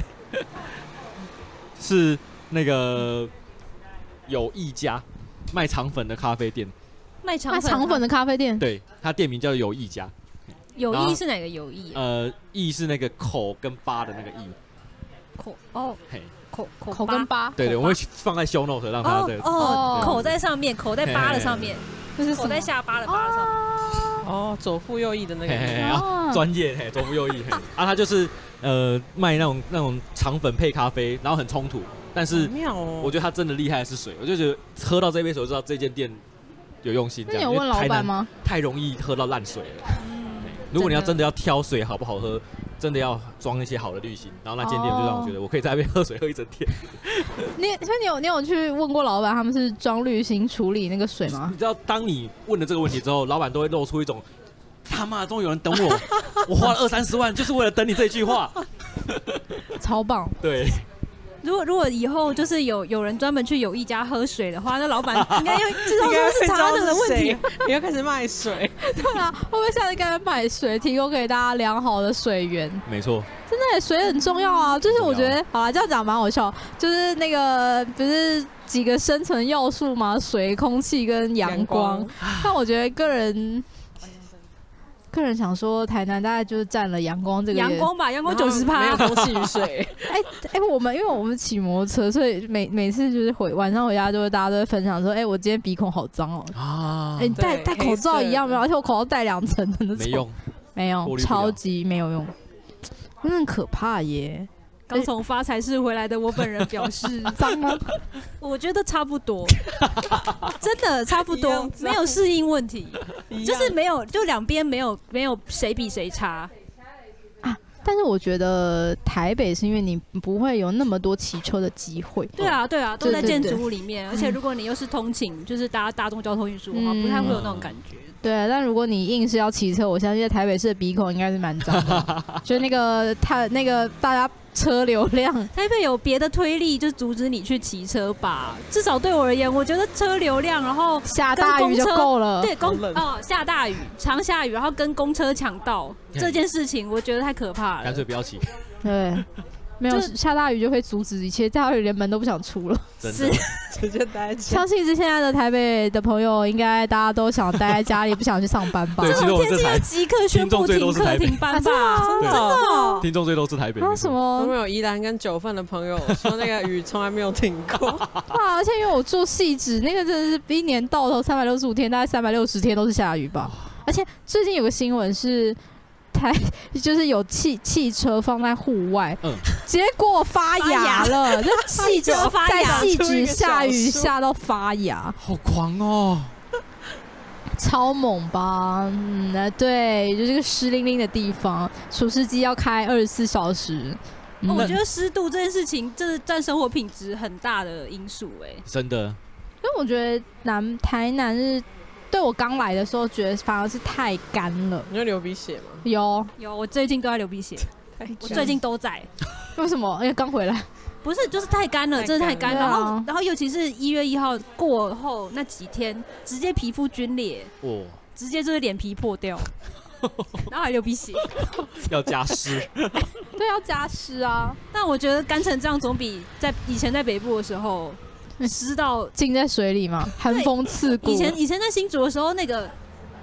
是那个有一家卖肠粉的咖啡店。 卖肠卖肠粉的咖啡店， 对，它店名叫有一家。 有意是哪个有意、 啊？呃，意是那个口跟八的那个意。 口哦，嘿。口口口跟八， 对对，我会放在 show note 让他对哦，口在上面，口在八的上面，就是口在下巴的八的上面。 哦，左腹右翼的那个， 专业嘿，左腹右翼嘿。啊，他就是呃卖那种那种肠粉配咖啡，然后很冲突，但是我觉得他真的厉害的是水，我就觉得喝到这杯水，我就知道这间店有用心。 那你有问老板吗？ 太容易喝到烂水了。如果你要真的要挑水好不好喝。真的要装一些好的滤芯，然后那间店就让我觉得我可以在那边喝水喝一整天。 你所以你有你有去问过老板，他们是装滤芯处理那个水吗？ 你知道，当你问了这个问题之后，老板都会露出一种他妈终于有人等我，我花了二三十万就是为了等你这句话， 超棒。 对。 如果如果以后就是有有人专门去有一家喝水的话，那老板应该要知道说是茶的问题， 你要开始卖水。 对啊，会不会下次该卖水，提供给大家良好的水源？ 没错， 真的水很重要啊。就是我觉得，好啦，这样讲蛮好笑。就是那个不是几个生存要素嘛，水、空气跟阳光。但我觉得个人。个人想说，台南大概就是占了阳光这个阳光吧，阳光九十趴， 没有空气与水。 哎哎，我们因为我们骑摩托车，所以每每次就是回晚上回家，就会大家都会分享说，哎、欸，我今天鼻孔好脏哦。啊，哎、欸，戴戴口罩一样没有，而且我口罩戴两层的那种。 没用， 没有，超级没有用，真的很可怕耶。 刚从发财市回来的我本人表示， 脏吗？ 我觉得差不多，真的差不多，没有适应问题，就是没有，就两边没有没有谁比谁差啊。但是我觉得台北是因为你不会有那么多骑车的机会。 对啊，对啊，都在建筑物里面，而且如果你又是通勤，就是搭大众交通运输的话，不太会有那种感觉。 对啊，但如果你硬是要骑车，我相信在台北市的鼻孔应该是蛮脏的，就那个他那个大家。车流量， 台北有别的推力，就阻止你去骑车吧。至少对我而言，我觉得车流量，然后下大雨就够了。 对，公哦下大雨，常下雨，然后跟公车抢道这件事情，我觉得太可怕了。 干脆不要骑。 对，没有下大雨就会阻止一切，下大雨连门都不想出了。 真的， 直接待在家。 相信是现在的台北的朋友，应该大家都想待在家里，不想去上班吧？ 对，其实我们这台即刻宣布停课停班吧，真的。 听众最多是台北。 那什么？ 我们有宜兰跟九份的朋友说，那个雨从来没有停过。 哇！而且因为我住汐止，那个真的是一年到头三百六十五天，大概三百六十天都是下雨吧。而且最近有个新闻是。台就是有汽汽车放在户外，嗯、结果发芽了，就汽车在汐止下雨下到发芽， 好狂哦， 超猛吧？嗯，对，就这个湿淋淋的地方，除湿机要开二十四小时。 嗯哦、我觉得湿度这件事情，真的占生活品质很大的因素、欸，哎， 真的。 因为我觉得南台南是。对我刚来的时候，觉得反而是太干了。 你有流鼻血吗？ 有有，我最近都在流鼻血，我最近都在。 为什么？因为刚回来。 不是，就是太干了，真的太干。然后，然后尤其是一月一号过后那几天，直接皮肤皲裂，哦，直接就是脸皮破掉，然后还流鼻血。 要加湿。 对，要加湿啊。 但我觉得干成这样，总比在以前在北部的时候。湿到浸在水里嘛，寒风刺骨。 以前以前在新竹的时候，那个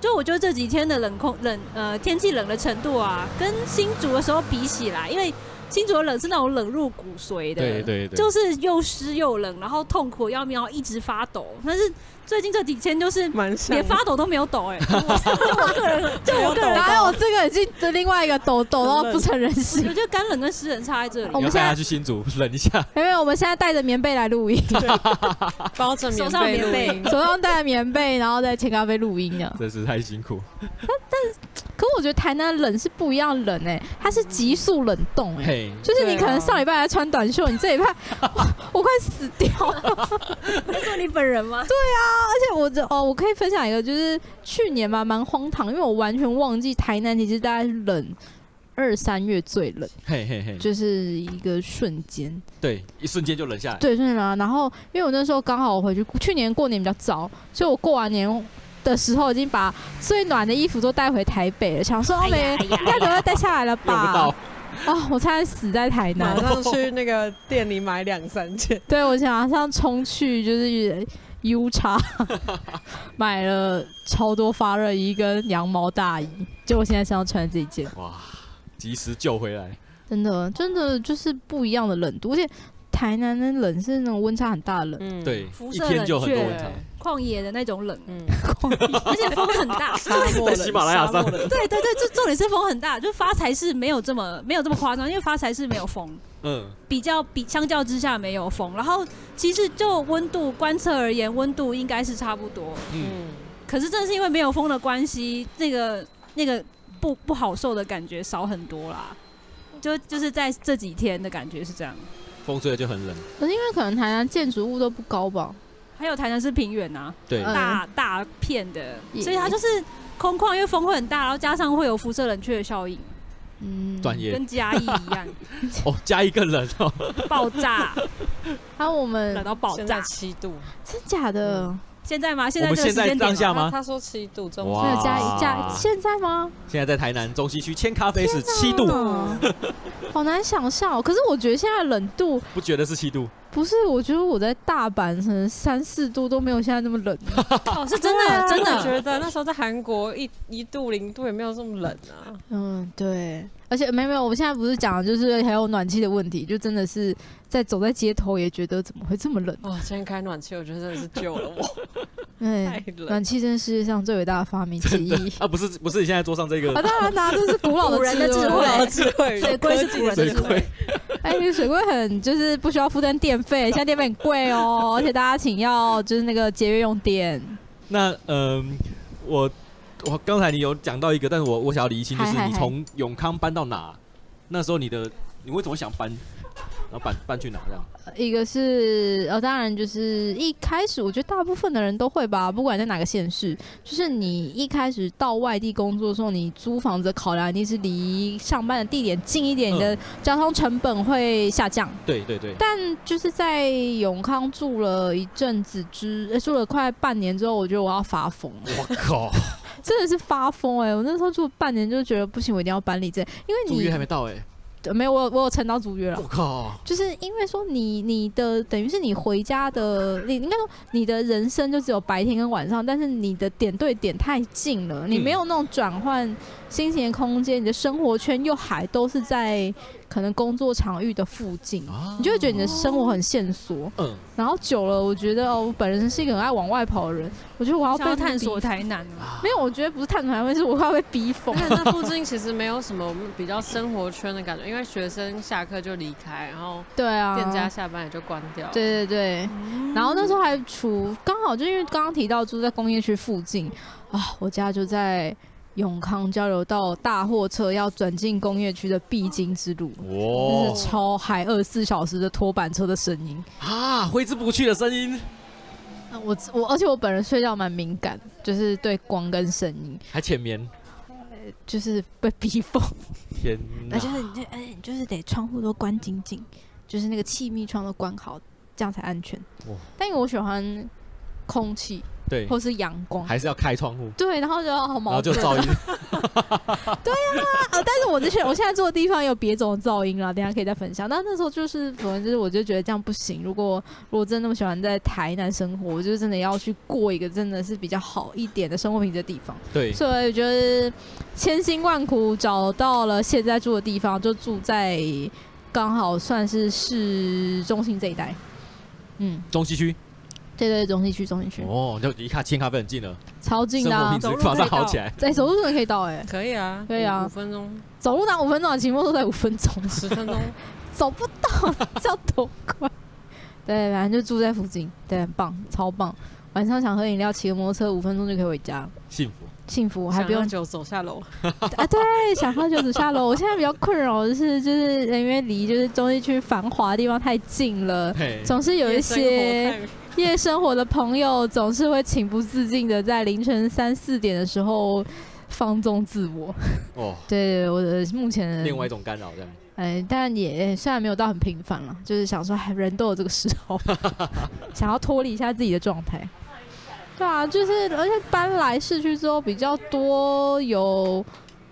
就我觉得这几天的冷空冷呃天气冷的程度啊，跟新竹的时候比起来，因为新竹的冷是那种冷入骨髓的， 对对对， 就是又湿又冷，然后痛苦要命，然后一直发抖。但是最近这几天就是连发抖都没有抖哎、欸，就我个人，就我个人， 哪有这个已经的另外一个抖抖到不成人形？ 我觉得干冷跟湿冷差在这里。 我们现在去新竹冷一下， 因为我们现在带着棉被来录音， 包着棉被录音， 手上带着棉被，然后再切咖啡录音呢， 真是太辛苦。 但但可我觉得台南冷是不一样冷哎、欸，它是急速冷冻哎、欸，就是你可能上礼拜还穿短袖，你这礼拜我快死掉了。 你说你本人吗？ 对啊，而且我这哦，我可以分享一个，就是去年嘛蛮荒唐，因为我完全忘记台南其实大概是冷二三月最冷， 嘿嘿嘿， 就是一个瞬间， 对，一瞬间就冷下来， 对，瞬间冷。然后因为我那时候刚好我回去，去年过年比较早，所以我过完年的时候已经把最暖的衣服都带回台北了，想说哦没，应该不会带下来了吧？ 用不到。 哦，我差点死在台南， 马上去那个店里买两三件。 对，我马上冲去就是 U 叉买了超多发热衣跟羊毛大衣，结果现在身上穿这一件。 哇，及时救回来！ 真的，真的就是不一样的冷度，而且台南的冷是那种温差很大的冷， 嗯、对， 辐射冷却，旷野的那种冷，嗯，而且风很大， 在喜马拉雅上， 对对对，就重点是风很大，就发财市没有这么没有这么夸张，因为发财市没有风，嗯，比较比相较之下没有风，然后其实就温度观测而言，温度应该是差不多，嗯，可是正是因为没有风的关系，那个那个不不好受的感觉少很多啦，就就是在这几天的感觉是这样。 风吹了就很冷， 可是因为可能台南建筑物都不高吧， 还有台南是平原啊， 对， 大大片的，所以它就是空旷，因为风会很大，然后加上会有辐射冷却的效应， 嗯，专业跟嘉义一样， 哦，嘉义更冷哦， 爆炸， 还有我们冷到爆炸， 七度， 真假的？ 嗯现在吗？现在我们现在当下吗？ 他说七度，中没有加加，现在吗？ 现在在台南中西区千咖啡是七度， 好难想象。可是我觉得现在冷度不觉得是七度？ 不是，我觉得我在大阪可能三四度都没有现在那么冷。 哦，是真的，真的觉得那时候在韩国一一度零度也没有这么冷啊。 嗯，对。而且没有没有，我们现在不是讲就是还有暖气的问题，就真的是在走在街头也觉得怎么会这么冷？ 哦，今天开暖气，我觉得真的是救了我。 对，暖气真是世界上最伟大的发明之一啊！不是不是，你现在桌上这个啊，当然啦，这是古老的人的智慧， 智慧， 水龟是古人的智慧。 哎，水龟很就是不需要负担电费，现在电费很贵哦，而且大家请要就是那个节约用电。 那嗯、呃，我。我刚才你有讲到一个，但是我我想要厘清，就是你从永康搬到哪？那时候你的你为什么想搬？然后搬搬去哪这样？ 一个是呃，当然就是一开始我觉得大部分的人都会吧，不管在哪个县市，就是你一开始到外地工作的时候，你租房子的考量一定是离上班的地点近一点，你的交通成本会下降。 嗯、对对对。 但就是在永康住了一阵子之，呃、住了快半年之后，我觉得我要发疯了。 我靠！ 真的是发疯哎、欸！我那时候住半年就觉得不行，我一定要搬离这，因为你租约还没到哎、 欸，没有我有我有撑到租约了。 我靠！ 就是因为说你你的等于是你回家的，你应该说你的人生就只有白天跟晚上，但是你的点对点太近了，你没有那种转换心情的空间，你的生活圈又还都是在可能工作场域的附近，啊、你就会觉得你的生活很限缩。嗯，然后久了，我觉得哦，我本人是一个很爱往外跑的人，我觉得我要被探索台南了。 没有，我觉得不是探索台南，是我要被逼疯。 那附近其实没有什么比较生活圈的感觉，因为学生下课就离开，然后对啊， 店家下班也就关掉了。 对对对，嗯、然后那时候还处刚好就因为刚刚提到住在工业区附近啊，我家就在永康交流道，大货车要转进工业区的必经之路，哇，就是超嗨二十四小时的拖板车的声音啊，挥之不去的声音。 我我而且我本人睡觉蛮敏感，就是对光跟声音， 还浅眠， 就是被逼疯。 天哪！ 而且你就而且你就是得窗户都关紧紧，就是那个气密窗都关好，这样才安全。但因为我喜欢空气， 对， 或是阳光， 还是要开窗户。 对，然后就好矛盾， 然后就噪音。 对呀、啊，呃，但是我之前我现在住的地方有别种噪音啦，等一下可以再分享。但那时候就是反正就是我就觉得这样不行，如果如果真的那么喜欢在台南生活，我就真的要去过一个真的是比较好一点的生活品质的地方。 对， 所以我觉得千辛万苦找到了现在住的地方，就住在刚好算是市中心这一带。嗯， 中西区。 对对，中西区，中西区。 哦，就离千咖啡很近了， 超近的、啊， 生活品质马上好起来。 在、欸、走路真的可以到哎、欸， 可以啊， 可以啊， 五分钟。 走路拿五分钟，骑摩托才五分钟， 十分钟， 走不到，这要多快？对，反正就住在附近，对，很棒，超棒。晚上想喝饮料，骑个摩托车五分钟就可以回家， 幸福， 幸福，还不用酒走下楼。 啊，对，想喝酒走下楼。我现在比较困扰的是，就是因为离就是中西区繁华的地方太近了，总是有一些夜生活的朋友总是会情不自禁的在凌晨三四点的时候放纵自我。哦，对，我的目前的另外一种干扰这样。 哎，但也虽然没有到很频繁了，就是想说，人都有这个时候，想要脱离一下自己的状态。对啊，就是而且搬来市区之后比较多有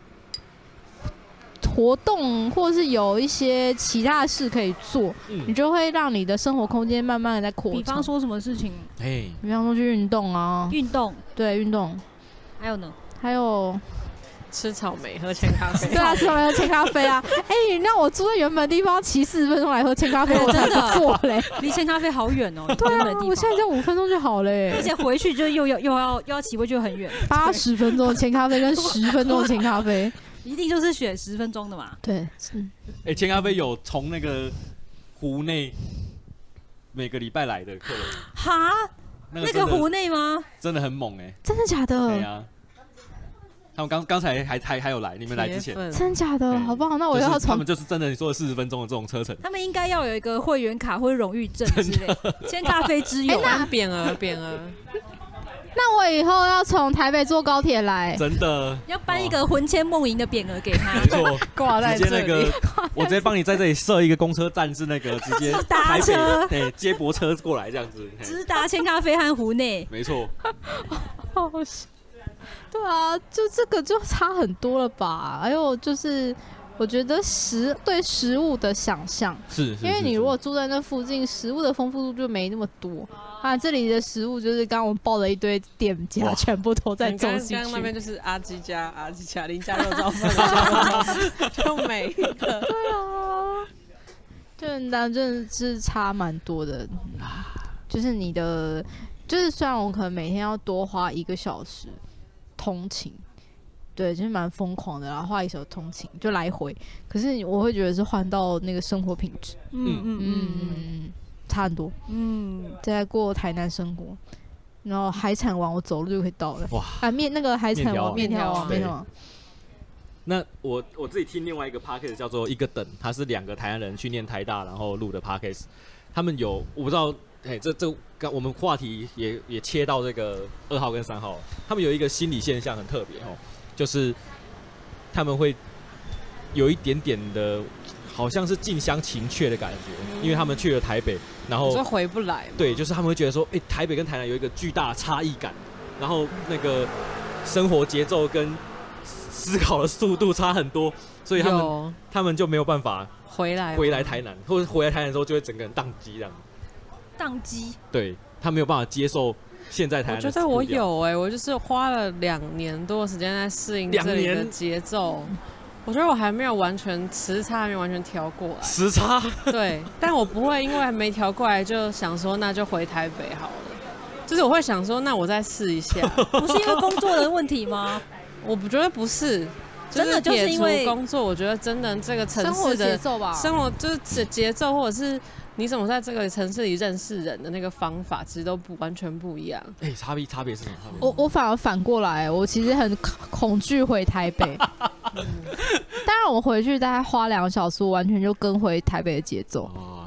活动，或是有一些其他的事可以做，嗯、你就会让你的生活空间慢慢的在扩张。 比方说什么事情？ 哎， 比方说去运动啊， 运动， 对，运动。 还有呢？ 还有。 吃草莓，喝千咖啡。 对啊，吃草莓喝千咖啡啊！哎、欸，你让我住在原本的地方，骑四十分钟来喝千咖啡，我才不做嘞。 离千咖啡好远哦。 对啊，我现在就五分钟就好嘞。 而且回去就又要又要又要骑回去很远。 八十分钟的千咖啡跟十分钟的千咖啡， 一定就是选十分钟的嘛。 对，是。 哎、欸，千咖啡有从那个湖内每个礼拜来的客人。 哈？那个湖内吗？ 真的很猛哎、欸！ 真的假的？ 对啊。他们刚刚才还还还有来，你们来之前， 真假的，好不好？那我要从、 就是、他们就是真的你说的四十分钟的这种车程， 他们应该要有一个会员卡或者荣誉证之类，千咖啡之友， 哎、欸，那匾额匾额。 那我以后要从台北坐高铁来， 真的要颁一个魂牵梦萦的匾额给他， 没错， 挂在这里。 那个，我直接帮你在这里设一个公车站，是那个直接搭车， 对，接驳车过来这样子， 直达千咖啡和湖内， 没错。 好笑。对啊，就这个就差很多了吧？还有就是，我觉得食对食物的想象， 是， 因为你如果住在那附近，食物的丰富度就没那么多啊。这里的食物就是刚刚我们报了一堆店家，全部都在中西区。 刚刚那边就是阿基家、阿基家、林家肉燥饭，就每一个。 对啊，就那真的是差蛮多的，就是你的，就是虽然我可能每天要多花一个小时。通勤，对，就是蛮疯狂的啦，花一手通勤就来回，可是我会觉得是换到那个生活品质， 嗯嗯嗯嗯，差很多，嗯，在过台南生活，然后海产王我走路就可以到了，哇，啊面那个海产王面条王面条王。 那我我自己听另外一个 podcast 叫做一个等，他是两个台南人去念台大然后录的 podcast， 他们有我不知道。哎，这这刚我们话题也也切到这个二号跟三号，他们有一个心理现象很特别哦，就是他们会有一点点的，好像是近乡情怯的感觉，嗯、因为他们去了台北，然后说回不来。 对，就是他们会觉得说，哎，台北跟台南有一个巨大的差异感，然后那个生活节奏跟思考的速度差很多，所以他们他们就没有办法回来回来台南，或者回来台南的时候就会整个人宕机这样。 宕机， 对他没有办法接受现在台南的。 我觉得我有哎、欸，我就是花了两年多的时间在适应这里的节奏。我觉得我还没有完全时差还没有完全调过来。 时差？ 对，但我不会因为还没调过来就想说那就回台北好了。就是我会想说那我再试一下。 不是因为工作的问题吗？ 我不觉得不是。 真的就是因为工作，我觉得真的这个城市的生活节奏吧， 生活就是节奏，或者是你怎么在这个城市里认识人的那个方法，其实都不完全不一样。 哎、欸，差别差别是什么？ 我我反而反过来，我其实很恐惧回台北。嗯、当然，我回去大概花两个小时，我完全就跟回台北的节奏。 哦，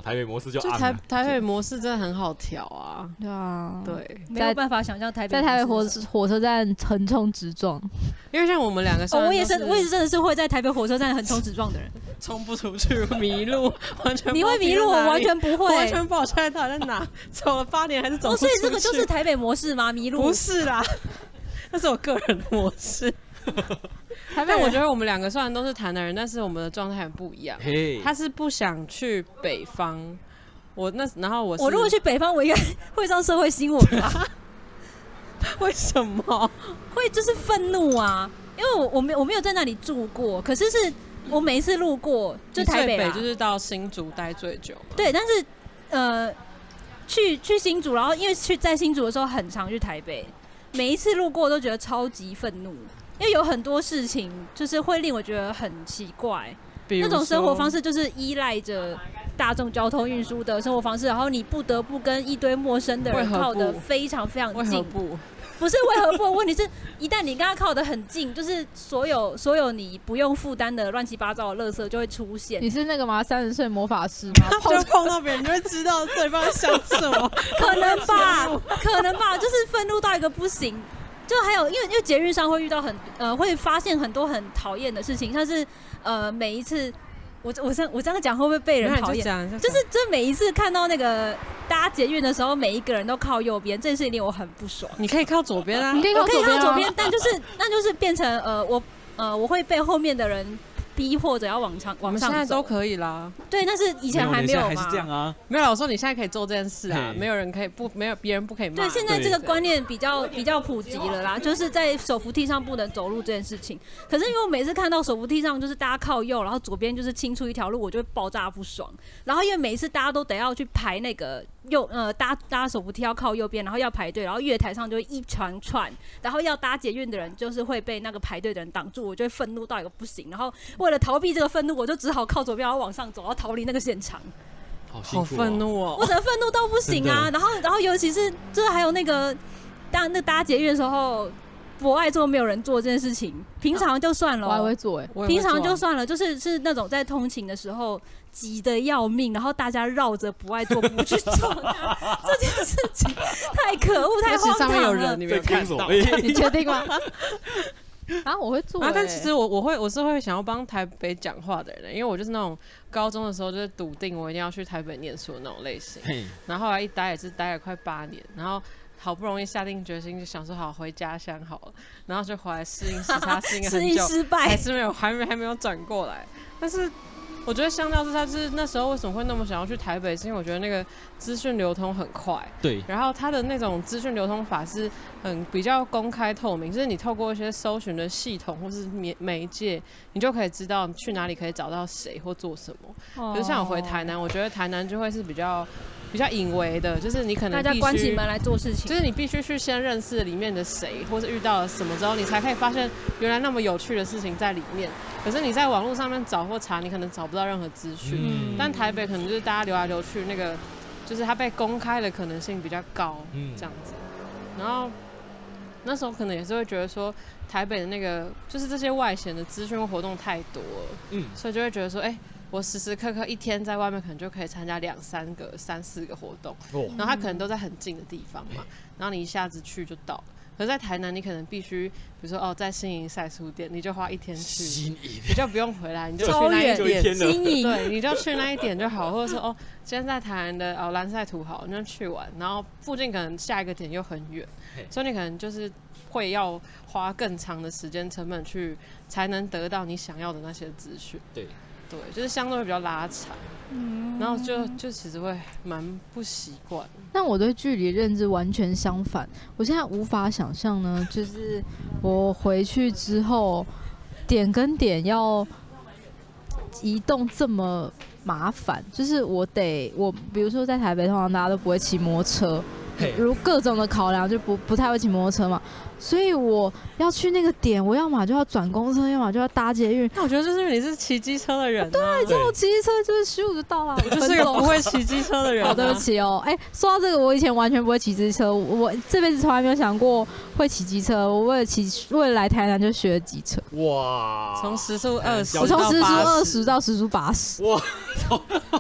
台北模式就就台台北模式真的很好调啊。 对啊， 对， 没有办法想象台北在台北火火车站横冲直撞， 因为像我们两个， 哦，我也是，我也是真的是会在台北火车站横冲直撞的人， 冲不出去，迷路，完全你会迷路，我完全不会， 完全不知道现在到底在哪，走了八年还是走不出去。 哦，所以这个就是台北模式吗？迷路？ 不是啦，那是我个人的模式。但我觉得我们两个虽然都是台南人，但是我们的状态很不一样。 Hey. 他是不想去北方，我那然后我是我如果去北方，我应该会上社会新闻吧？ 为什么？ 会就是愤怒啊！因为我我没我没有在那里住过，可是是我每一次路过，就台北啦， 最北就是到新竹待最久。 对，但是呃，去去新竹，然后因为去在新竹的时候很常去台北，每一次路过都觉得超级愤怒。因为有很多事情就是会令我觉得很奇怪，那种生活方式就是依赖着大众交通运输的生活方式，然后你不得不跟一堆陌生的人靠得非常非常近。 为何不？ 不是为何不？问题是，一旦你跟他靠得很近，就是所有所有你不用负担的乱七八糟的垃圾就会出现。 你是那个吗？三十岁魔法师吗？ 就碰到别人就会知道对方在想什么， 可能吧，可能吧，就是愤怒到一个不行。就还有，因为因为捷运上会遇到很呃，会发现很多很讨厌的事情，像是呃每一次，我我这我这样讲会不会被人讨厌？就是就每一次看到那个搭捷运的时候，每一个人都靠右边，这件事情令我很不爽。 你可以靠左边啊， 你可以靠左边、啊， 左边，但就是那就是变成呃我呃我会被后面的人逼迫着要往上往上走。 我们现在都可以啦。 对，但是以前还没有嘛。 还是这样啊？ 没有，我说你现在可以做这件事啊，没有人可以不，没有别人不可以骂。 对，现在这个观念比较比较普及了啦，就是在手扶梯上不能走路这件事情。可是因为我每次看到手扶梯上就是大家靠右，然后左边就是清出一条路，我就会爆炸不爽。然后因为每一次大家都得要去排那个右呃搭搭手扶梯要靠右边，然后要排队，然后月台上就会一串串，然后要搭捷运的人就是会被那个排队的人挡住，我就会愤怒到一个不行。然后为了逃避这个愤怒，我就只好靠左边，然后往上走，然后逃离那个现场。 好辛苦、哦， 好愤怒哦！ 我真的愤怒到不行啊！然后，然后尤其是就是还有那个搭那搭捷运的时候，博爱座没有人做这件事情，平常就算了、喔， 我还会做哎、 欸，平常就算了，就是是那种在通勤的时候急得要命，然后大家绕着博爱座不去做这件事情，太可恶，太荒唐了。 上面有人，你没看到？ 你确定吗？啊，我会做、欸、 啊，但其实我我会我是会想要帮台北讲话的人，因为我就是那种高中的时候就是笃定我一定要去台北念书的那种类型，然后后来一待也是待了快八年，然后好不容易下定决心就想说好回家乡好了，然后就回来适应时差适应很久， 适应失败还是没有还没还没有转过来，但是。我觉得相较之下，就是那时候为什么会那么想要去台北，是因为我觉得那个资讯流通很快， 对， 然后它的那种资讯流通法是很比较公开透明，就是你透过一些搜寻的系统或是媒媒介，你就可以知道去哪里可以找到谁或做什么。哦、可是像我回台南，我觉得台南就会是比较比较隐微的，就是你可能大家关起门来做事情， 就是你必须去先认识里面的谁，或是遇到了什么之后，你才可以发现原来那么有趣的事情在里面。可是你在网络上面找或查，你可能找不到任何资讯。嗯、但台北可能就是大家流来流去，那个就是它被公开的可能性比较高，嗯、这样子。然后那时候可能也是会觉得说，台北的那个就是这些外显的资讯活动太多了，嗯，所以就会觉得说，哎、欸。我时时刻刻一天在外面可能就可以参加两三个、三四个活动，哦、然后它可能都在很近的地方嘛，然后你一下子去就到了。可是在台南，你可能必须，比如说哦，在新营晒书店，你就花一天去，你就不用回来，你就去那一点， 新营对，你就去那一点就好，或者说哦，今天在台南的哦蓝晒图好，你就去玩，然后附近可能下一个点又很远，所以你可能就是会要花更长的时间成本去才能得到你想要的那些资讯， 对。 对，就是相对会比较拉长，嗯，然后就就其实会蛮不习惯。 但我对距离认知完全相反，我现在无法想象呢，就是我回去之后，点跟点要移动这么麻烦，就是我得我比如说在台北，通常大家都不会骑摩托车。如各种的考量就不不太会骑摩托车嘛，所以我要去那个点，我要么就要转公车，要么就要搭捷运。 那我觉得就是因为你是骑机车的人、啊， 对，这种骑机车就是十五就到了， 我就是一个不会骑机车的人、啊。 哦，对不起哦，哎、欸，说到这个，我以前完全不会骑机车，我这辈子从来没有想过会骑机车。我为了骑，为了来台南就学了机车。 哇，从时速二十， 我从时速二十到时速八十。 哇，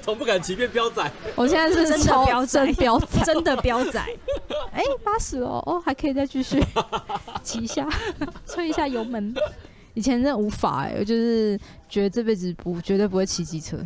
从不敢骑变彪仔。 我现在是真的超彪仔真彪仔， 真的彪仔。 哎，八十哦，哦，还可以再继续骑一下，吹一下油门。以前真的无法哎、欸，我就是觉得这辈子不绝对不会骑机车。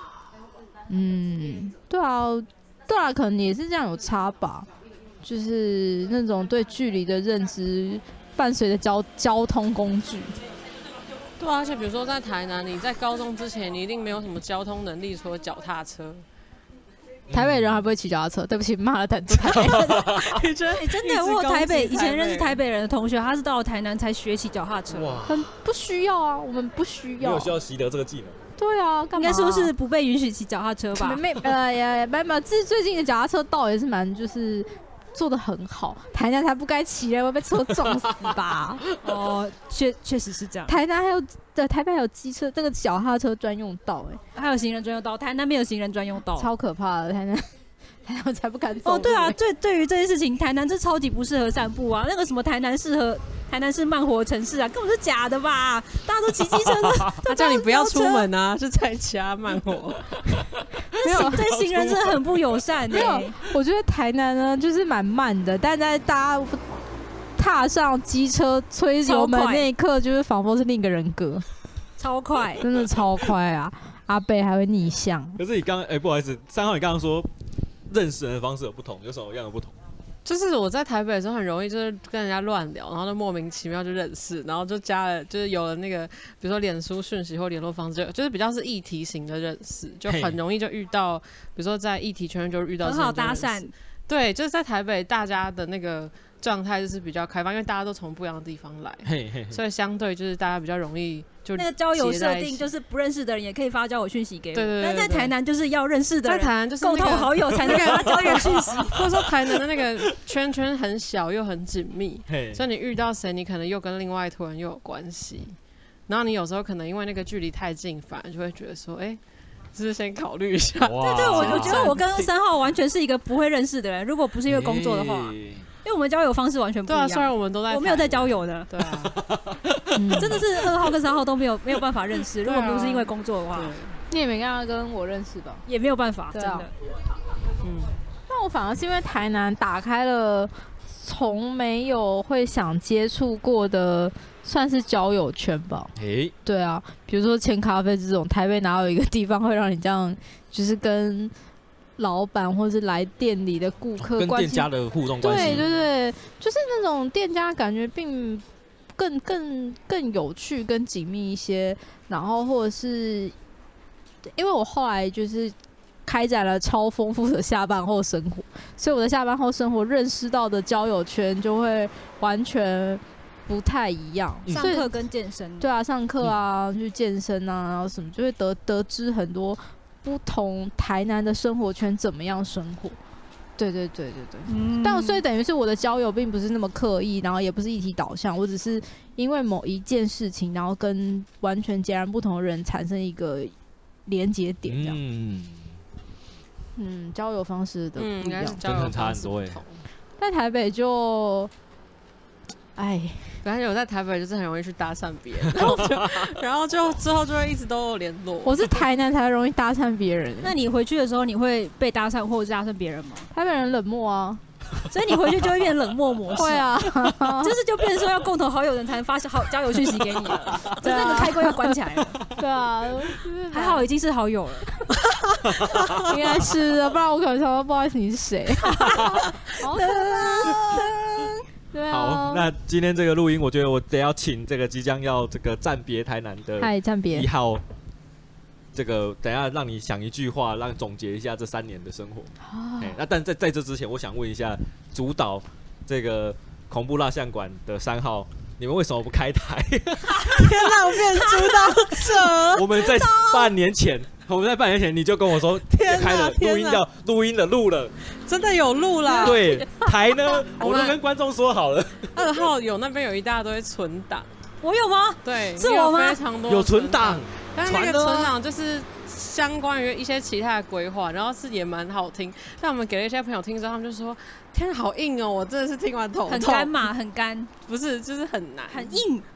嗯，对啊，对啊，可能也是这样有差吧，就是那种对距离的认知伴随着交交通工具。 对啊，而且比如说在台南，你在高中之前，你一定没有什么交通能力，除了脚踏车。 台北人还不会骑脚踏车，对不起，骂了很多台北人。 你觉得？ 欸、真的，我有台北以前认识台北人的同学，他是到了台南才学骑脚踏车。 哇， 很不需要啊，我们不需要。 没有需要习得这个技能。 对啊，干嘛、啊？ 应该说是不被允许骑脚踏车吧？ 没呃也没没，这最近的脚踏车道也是蛮就是做的很好。台南才不该骑嘞，会被车撞死吧？ 哦，确确实是这样。 台南还有对台北还有机车这个脚踏车专用道哎、 欸，还有行人专用道，台南没有行人专用道， 超可怕的台南。台南我才不敢走。 哦，对啊，对，对于这件事情，台南这超级不适合散步啊。那个什么台南适合，台南是慢活城市啊，根本是假的吧？大家都骑机车的， 他叫你不要出门啊，是在家慢活。 没有，对行人真的很不友善、欸。 没有，我觉得台南呢就是蛮慢的，但在大家踏上机车催油门那一刻，就是仿佛是另一个人格， 超快， 真的超快啊！阿贝还会逆向。 可是你刚刚哎，不好意思，三号，你刚刚说。认识人的方式有不同，有什么样的不同？ 就是我在台北的时候很容易就是跟人家乱聊，然后就莫名其妙就认识，然后就加了，就是有了那个比如说脸书讯息或联络方式，就是比较是议题型的认识，就很容易就遇到，比如说在议题圈就遇到很好搭讪。 对，就是在台北大家的那个状态就是比较开放，因为大家都从不一样的地方来， 嘿嘿嘿， 所以相对就是大家比较容易就那个交友设定就是不认识的人也可以发交友讯息给我， 对对对对， 但在台南就是要认识的人， 在台南就是共同好友才能发交友讯息， 或者说台南的那个圈圈很小又很紧密，所以你遇到谁，你可能又跟另外一坨人又有关系，然后你有时候可能因为那个距离太近，反而就会觉得说，哎、欸。是不是先考虑一下？ 对对，我我觉得我跟三号完全是一个不会认识的人，如果不是因为工作的话，欸、因为我们交友方式完全不一样。 对啊，虽然我们都在， 我没有在交友的， 对啊， 嗯、真的是二号跟三号都没有没有办法认识，如果不是因为工作的话， 你也没办法跟我认识吧？ 也没有办法，真的。 嗯，那我反而是因为台南打开了从没有会想接触过的。算是交友圈吧， 欸、 对啊，比如说签咖啡这种，台北哪有一个地方会让你这样，就是跟老板或是来店里的顾客跟店家的互动关系， 对对对，就是那种店家感觉并更更更有趣、更紧密一些，然后或者是因为我后来就是开展了超丰富的下班后生活，所以我的下班后生活认识到的交友圈就会完全。不太一样， 上课跟健身， 对啊，上课啊，嗯、去健身啊，然后什么，就会得得知很多不同台南的生活圈怎么样生活。对对对对对，嗯、但所以等于是我的交友并不是那么刻意，然后也不是议题导向，我只是因为某一件事情，然后跟完全截然不同的人产生一个连结点，这样。嗯，嗯，交友方式的不一样， 真的差很多哎。 在台北就。哎， 反正有在台北就是很容易去搭讪别人，然后就然后就之后就会一直都有联络。 我是台南才容易搭讪别人， 那你回去的时候你会被搭讪或者搭讪别人吗？ 台北人冷漠啊， 所以你回去就会变冷漠模式。 会啊， 就是就变成说要共同好友人才能发好交友讯息给你了，就那个开关要关起来了。 对啊， 还好已经是好友了， 应该是的，不然我可能说不好意思你是谁。好可怕。对啊、 好，那今天这个录音，我觉得我得要请这个即将要这个暂别台南的嗨暂别一号，这个等一下让你想一句话，让总结一下这三年的生活。哦、那但在在这之前，我想问一下主导这个恐怖蜡像馆的三号，你们为什么不开台？ 天哪，我变主导者！ 我们在半年前。我们在半年前你就跟我说， 天开了录音要录音的录了， 真的有录啦。 对，台呢，我都跟观众说好了。 二号有那边有一大堆存档， 我有吗？ 对， 是我吗？ 非常多有存档， 但是那个存档就是相关于一些其他的规划，然后是也蛮好听。但我们给了一些朋友听之后，他们就说：“天，好硬哦！我真的是听完头痛。” 很干嘛？很干？ 不是，就是很难， 很硬。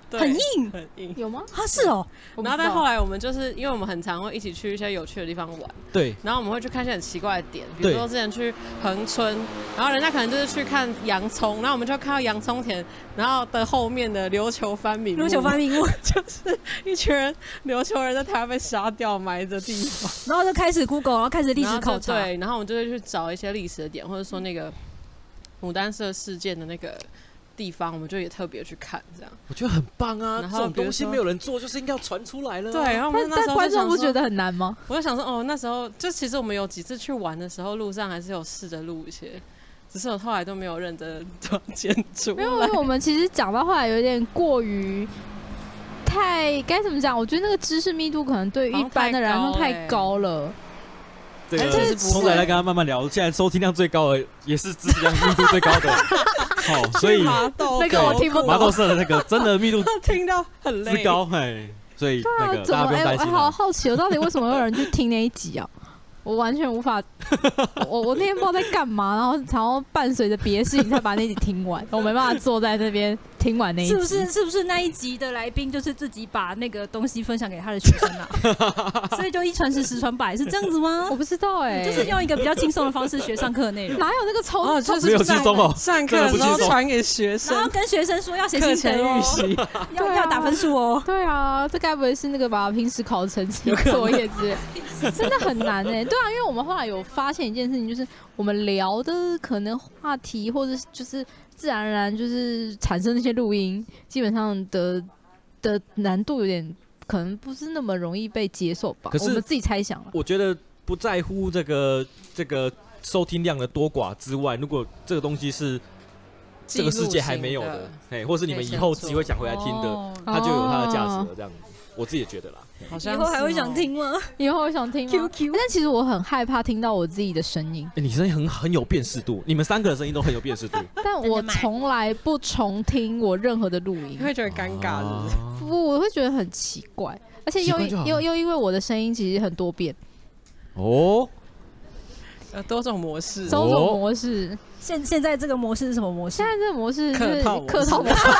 很硬， 很硬， 有吗？ 啊是哦。 然后但后来我们就是因为我们很常会一起去一些有趣的地方玩， 对， 然后我们会去看一些很奇怪的点，比如说之前去恒春，然后人家可能就是去看洋葱，然后我们就看到洋葱田，然后的后面的琉球番民， 琉球番民屋就是一群人琉球人在台湾被杀掉埋的地方， 然后就开始 Google， 然后开始历史考察， 对，然后我们就会去找一些历史的点，或者说那个牡丹社事件的那个地方，我们就也特别去看，这样我觉得很棒啊！ 然后这种东西没有人做，就是应该要传出来了、啊。 对，然后我们那时候但观众不觉得很难吗？ 我就想说，哦，那时候就其实我们有几次去玩的时候，路上还是有试着录一些，只是我后来都没有认真的剪出来。 因为我们其实讲到后来有点过于太该怎么讲？我觉得那个知识密度可能对于一般的人来说太高了。 这个从来来跟他慢慢聊，现在收听量最高的也是知识量密度最高的，好、哦，所以那个我听不懂。 麻豆社的那个真的密度听到很累， 之高，嘿，所以那个、 啊、 大家不用担心、啊。 哎、欸，好好奇，我到底为什么有人去听那一集啊？我完全无法，我我那天不知道在干嘛，然后然后伴随着别的事情才把那集听完，我没办法坐在那边听完那一集。 是不是是不是那一集的来宾就是自己把那个东西分享给他的学生啊？所以就一传十，十传百，是这样子吗？ 我不知道哎、欸， 就是用一个比较轻松的方式学上课的内容。 哪有那个超哦，就是没有轻松哦， 上课的时候传给学生， 然后跟学生说要写心得哦，要、啊、要打分数哦。 对啊，这该不会是那个把平时考的成绩作业之类？真的很难哎、欸。对啊，因为我们后来有发现一件事情，就是我们聊的可能话题，或者就是自然而然就是产生那些录音，基本上的的难度有点可能不是那么容易被接受吧。 可是我们自己猜想了。 我觉得不在乎这个这个收听量的多寡之外，如果这个东西是这个世界还没有的，哎，或是你们以后自己会讲回来听的，哦、它就有它的价值了。这样子，我自己也觉得啦。 好像以后还会想听吗？ 以后会想听吗 ？Q Q。 但其实我很害怕听到我自己的声音。 欸、你声音很很有辨识度，你们三个的声音都很有辨识度。 但我从来不重听我任何的录音， 你会觉得尴尬的。 不，我会觉得很奇怪，而且又又又因为我的声音其实很多变。 哦。 有多种模式， 多种模式。 现现在这个模式是什么模式？ 现在这个模式就是客套模式，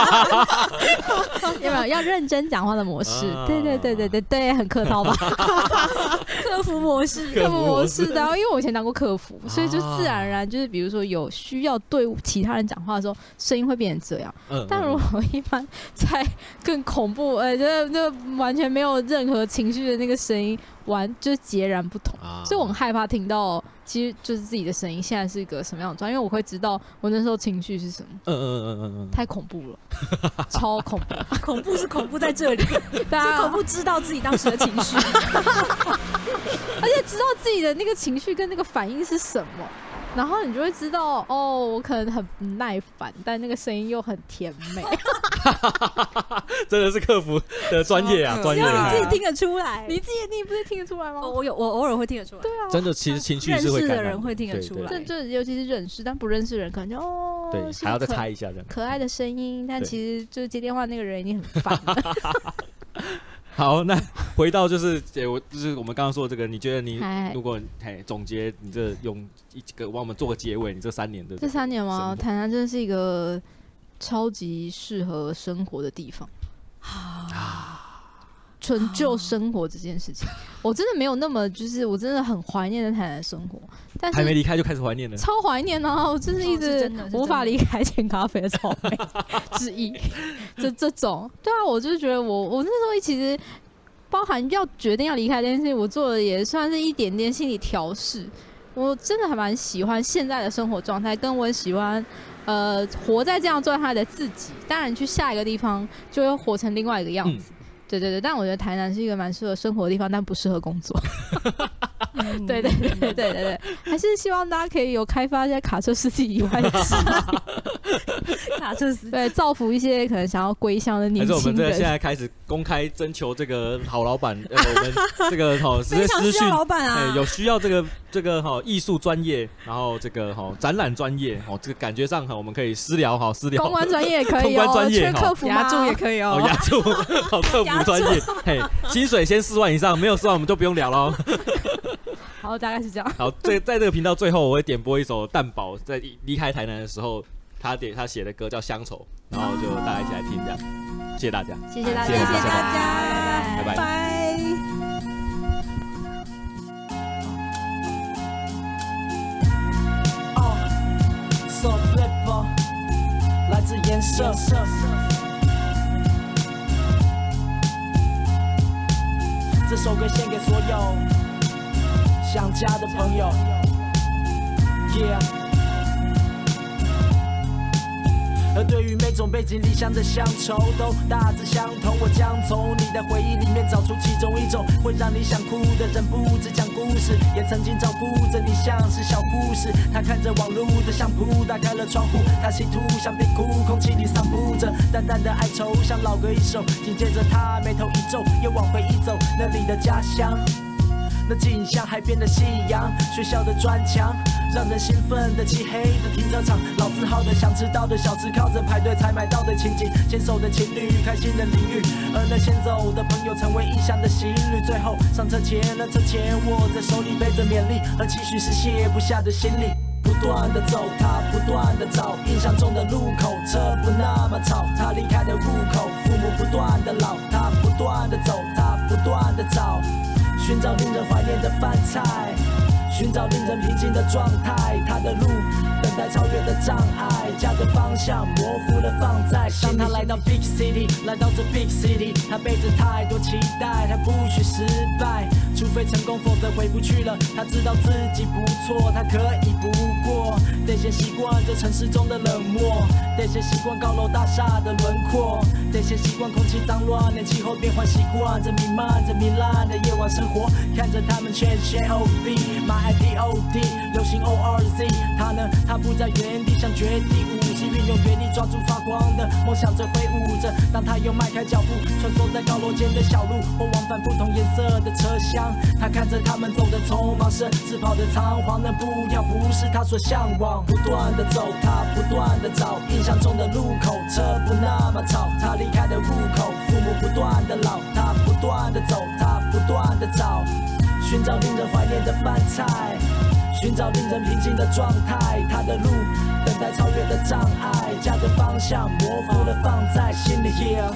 有没有要认真讲话的模式？啊、对对对对对对，很客套吧？ 客服模式， 客服模式的，因为我以前当过客服，所以就自然而然就是，比如说有需要对其他人讲话的时候，声音会变成这样。嗯、但如果一般在更恐怖，呃，就就完全没有任何情绪的那个声音，完就截然不同。啊、所以我很害怕听到。其实就是自己的声音，现在是一个什么样的状态？因为我会知道我那时候情绪是什么。嗯嗯嗯嗯嗯，太恐怖了，超恐怖！ 恐怖是恐怖在这里，是恐怖知道自己当时的情绪， 而且知道自己的那个情绪跟那个反应是什么。然后你就会知道，哦，我可能很不耐烦，但那个声音又很甜美。 真的是客服的专业啊，专业、啊。 只有你自己听得出来， 你自己你不是听得出来吗？ 哦、我有，我偶尔会听得出来。 对啊， 真的，其实情绪是会感染。 认识的人会听得出来， 这这尤其是认识，但不认识的人可能就哦， 对，还要再猜一下这样。 可爱的声音，但其实就是接电话那个人已经很烦了。 好，那回到就是，欸、我就是我们刚刚说的这个，你觉得你如果嘿总结，你这用一个帮我们做个结尾，你这三年的这三年吗？台南真的是一个超级适合生活的地方啊！纯就生活这件事情，我真的没有那么就是，我真的很怀念在台南生活，但是还没离开就开始怀念了， 超怀念啊！我真是一直无法离开浅咖啡的草莓之一，就这种。对啊，我就觉得我我那时候其实包含要决定要离开这件事情，我做的也算是一点点心理调试。我真的还蛮喜欢现在的生活状态，跟我喜欢呃活在这样状态的自己。当然，去下一个地方就会活成另外一个样子。嗯对对对，但我觉得台南是一个蛮适合生活的地方，但不适合工作。嗯、对对对对对对对，还是希望大家可以有开发一些卡车司机以外的事。卡车司机对，造福一些可能想要归乡的年轻人。还是我们这现在开始公开征求这个好老板，呃，我们这个好直接私讯老板啊， 有需要这个这个好艺术专业，然后这个好展览专业，好这个感觉上哈，我们可以私聊好私聊。 公关专业也可以、哦， 公关专业缺客服吗？ 牙助也可以哦， 牙助好客服。专业，嘿，薪水先四万以上，没有四万我们就不用聊了。 好，大概是这样。 好，在在这个频道最后，我会点播一首蛋堡在离开台南的时候，他点他写的歌叫《乡愁》，然后就大家一起来听这样。 谢谢大家， 谢谢大家， 谢谢大家， 拜拜。 拜拜。 So flipper 来自颜色，这首歌献给所有想家的朋友 ，Yeah。而对于每种背井离乡的乡愁，都大致相同。我将从你的回忆里面找出其中一种，会让你想哭的人不止讲故事，也曾经照顾着你，像是小护士。他看着网路的相扑，打开了窗户，他稀土像冰窟，空气里散布着淡淡的哀愁，像老歌一首。紧接着他眉头一皱，又往回忆走，那里的家乡。那景象，海边的夕阳，学校的砖墙，让人兴奋的漆黑的停车场，老字号的想吃到的小吃，靠着排队才买到的情景，牵手的情侣，开心的淋浴，而那先走的朋友成为异乡的行旅。最后上车前，那车前握在手里背着勉励和期许是卸不下的行李。不断的走，他不断的找，印象中的路口，车不那么吵，他离开的户口，父母不断的老，他不断的走，他不断的找。寻找令人怀念的饭菜，寻找令人平静的状态。他的路，等待超越的障碍，家的方向模糊了放在心里。当他来到 Big City， 来到这 Big City， 他背着太多期待，他不许失败，除非成功，否则回不去了。他知道自己不错，他可以不过，得先习惯这城市中的冷漠，得先习惯高楼大厦的轮廓，得先习惯空气脏乱，连气候变换，习惯着弥漫着糜烂的夜晚生活，看着他们全写 O B， 买 I P O D， 流行 O R Z。他呢，他不在原地，像绝地武士，运用原力抓住发光的梦想着挥舞着。当他又迈开脚步，穿梭在高楼间的小路，或往返不同颜色的车厢，他看着他们走的匆忙，甚至跑得仓皇，那步调不是他所向往。不断的走，他不断的找，印象中的路口，车不那么吵，他离开的户口，父母不断的老，他不断的走，他不断的找，寻找令人怀念的饭菜，寻找令人平静的状态。他的路，等待超越的障碍，家的方向模糊了放在心里。Yeah，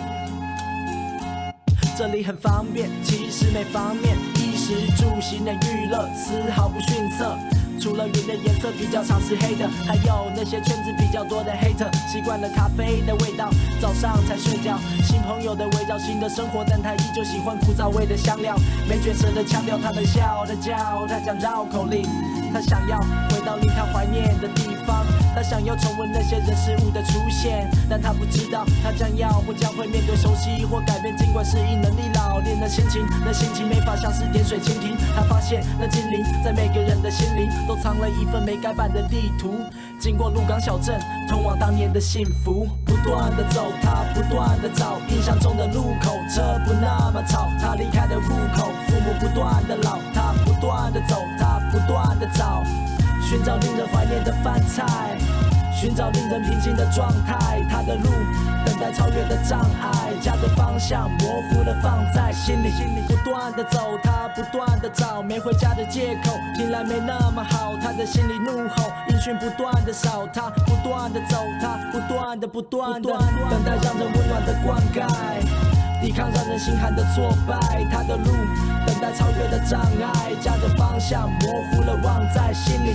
这里很方便，其实没方面，衣食住行的娱乐丝毫不逊色。除了云的颜色比较常是黑的，还有那些圈子比较多的 hater， 习惯了咖啡的味道，早上才睡觉。新朋友的围绕，新的生活，但他依旧喜欢枯燥味的香料。没卷舌的腔调，他们笑，他叫，他讲绕口令。他想要回到令他怀念的地方，他想要重温那些人事物的出现，但他不知道他将要或将会面对熟悉或改变。尽管适应能力老练的心情，那心情没法像是点水蜻蜓。他发现那精灵在每个人的心灵都藏了一份没改版的地图。经过鹿港小镇，通往当年的幸福。不断的走，他不断的找，印象中的路口，车不那么吵，他离开的户口，父母不断的老，他不断的走，他不断的找，寻找令人怀念的饭菜，寻找令人平静的状态。他的路，等待超越的障碍，家的方向模糊了放在心里。不断的走，他不断的找，没回家的借口，听来没那么好。他的心里怒吼，音讯不断的少，他不断的走，他不断的不断的等待让人温暖的灌溉，抵抗让人心寒的挫败。他的路，等待超越的障碍，家的方向模糊了望在心里。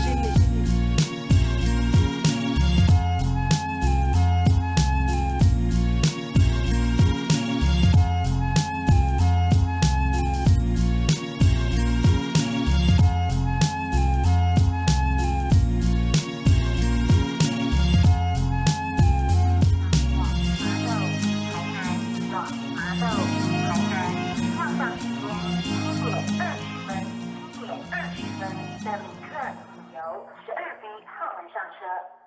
的旅客，请由十二 B 号门上车。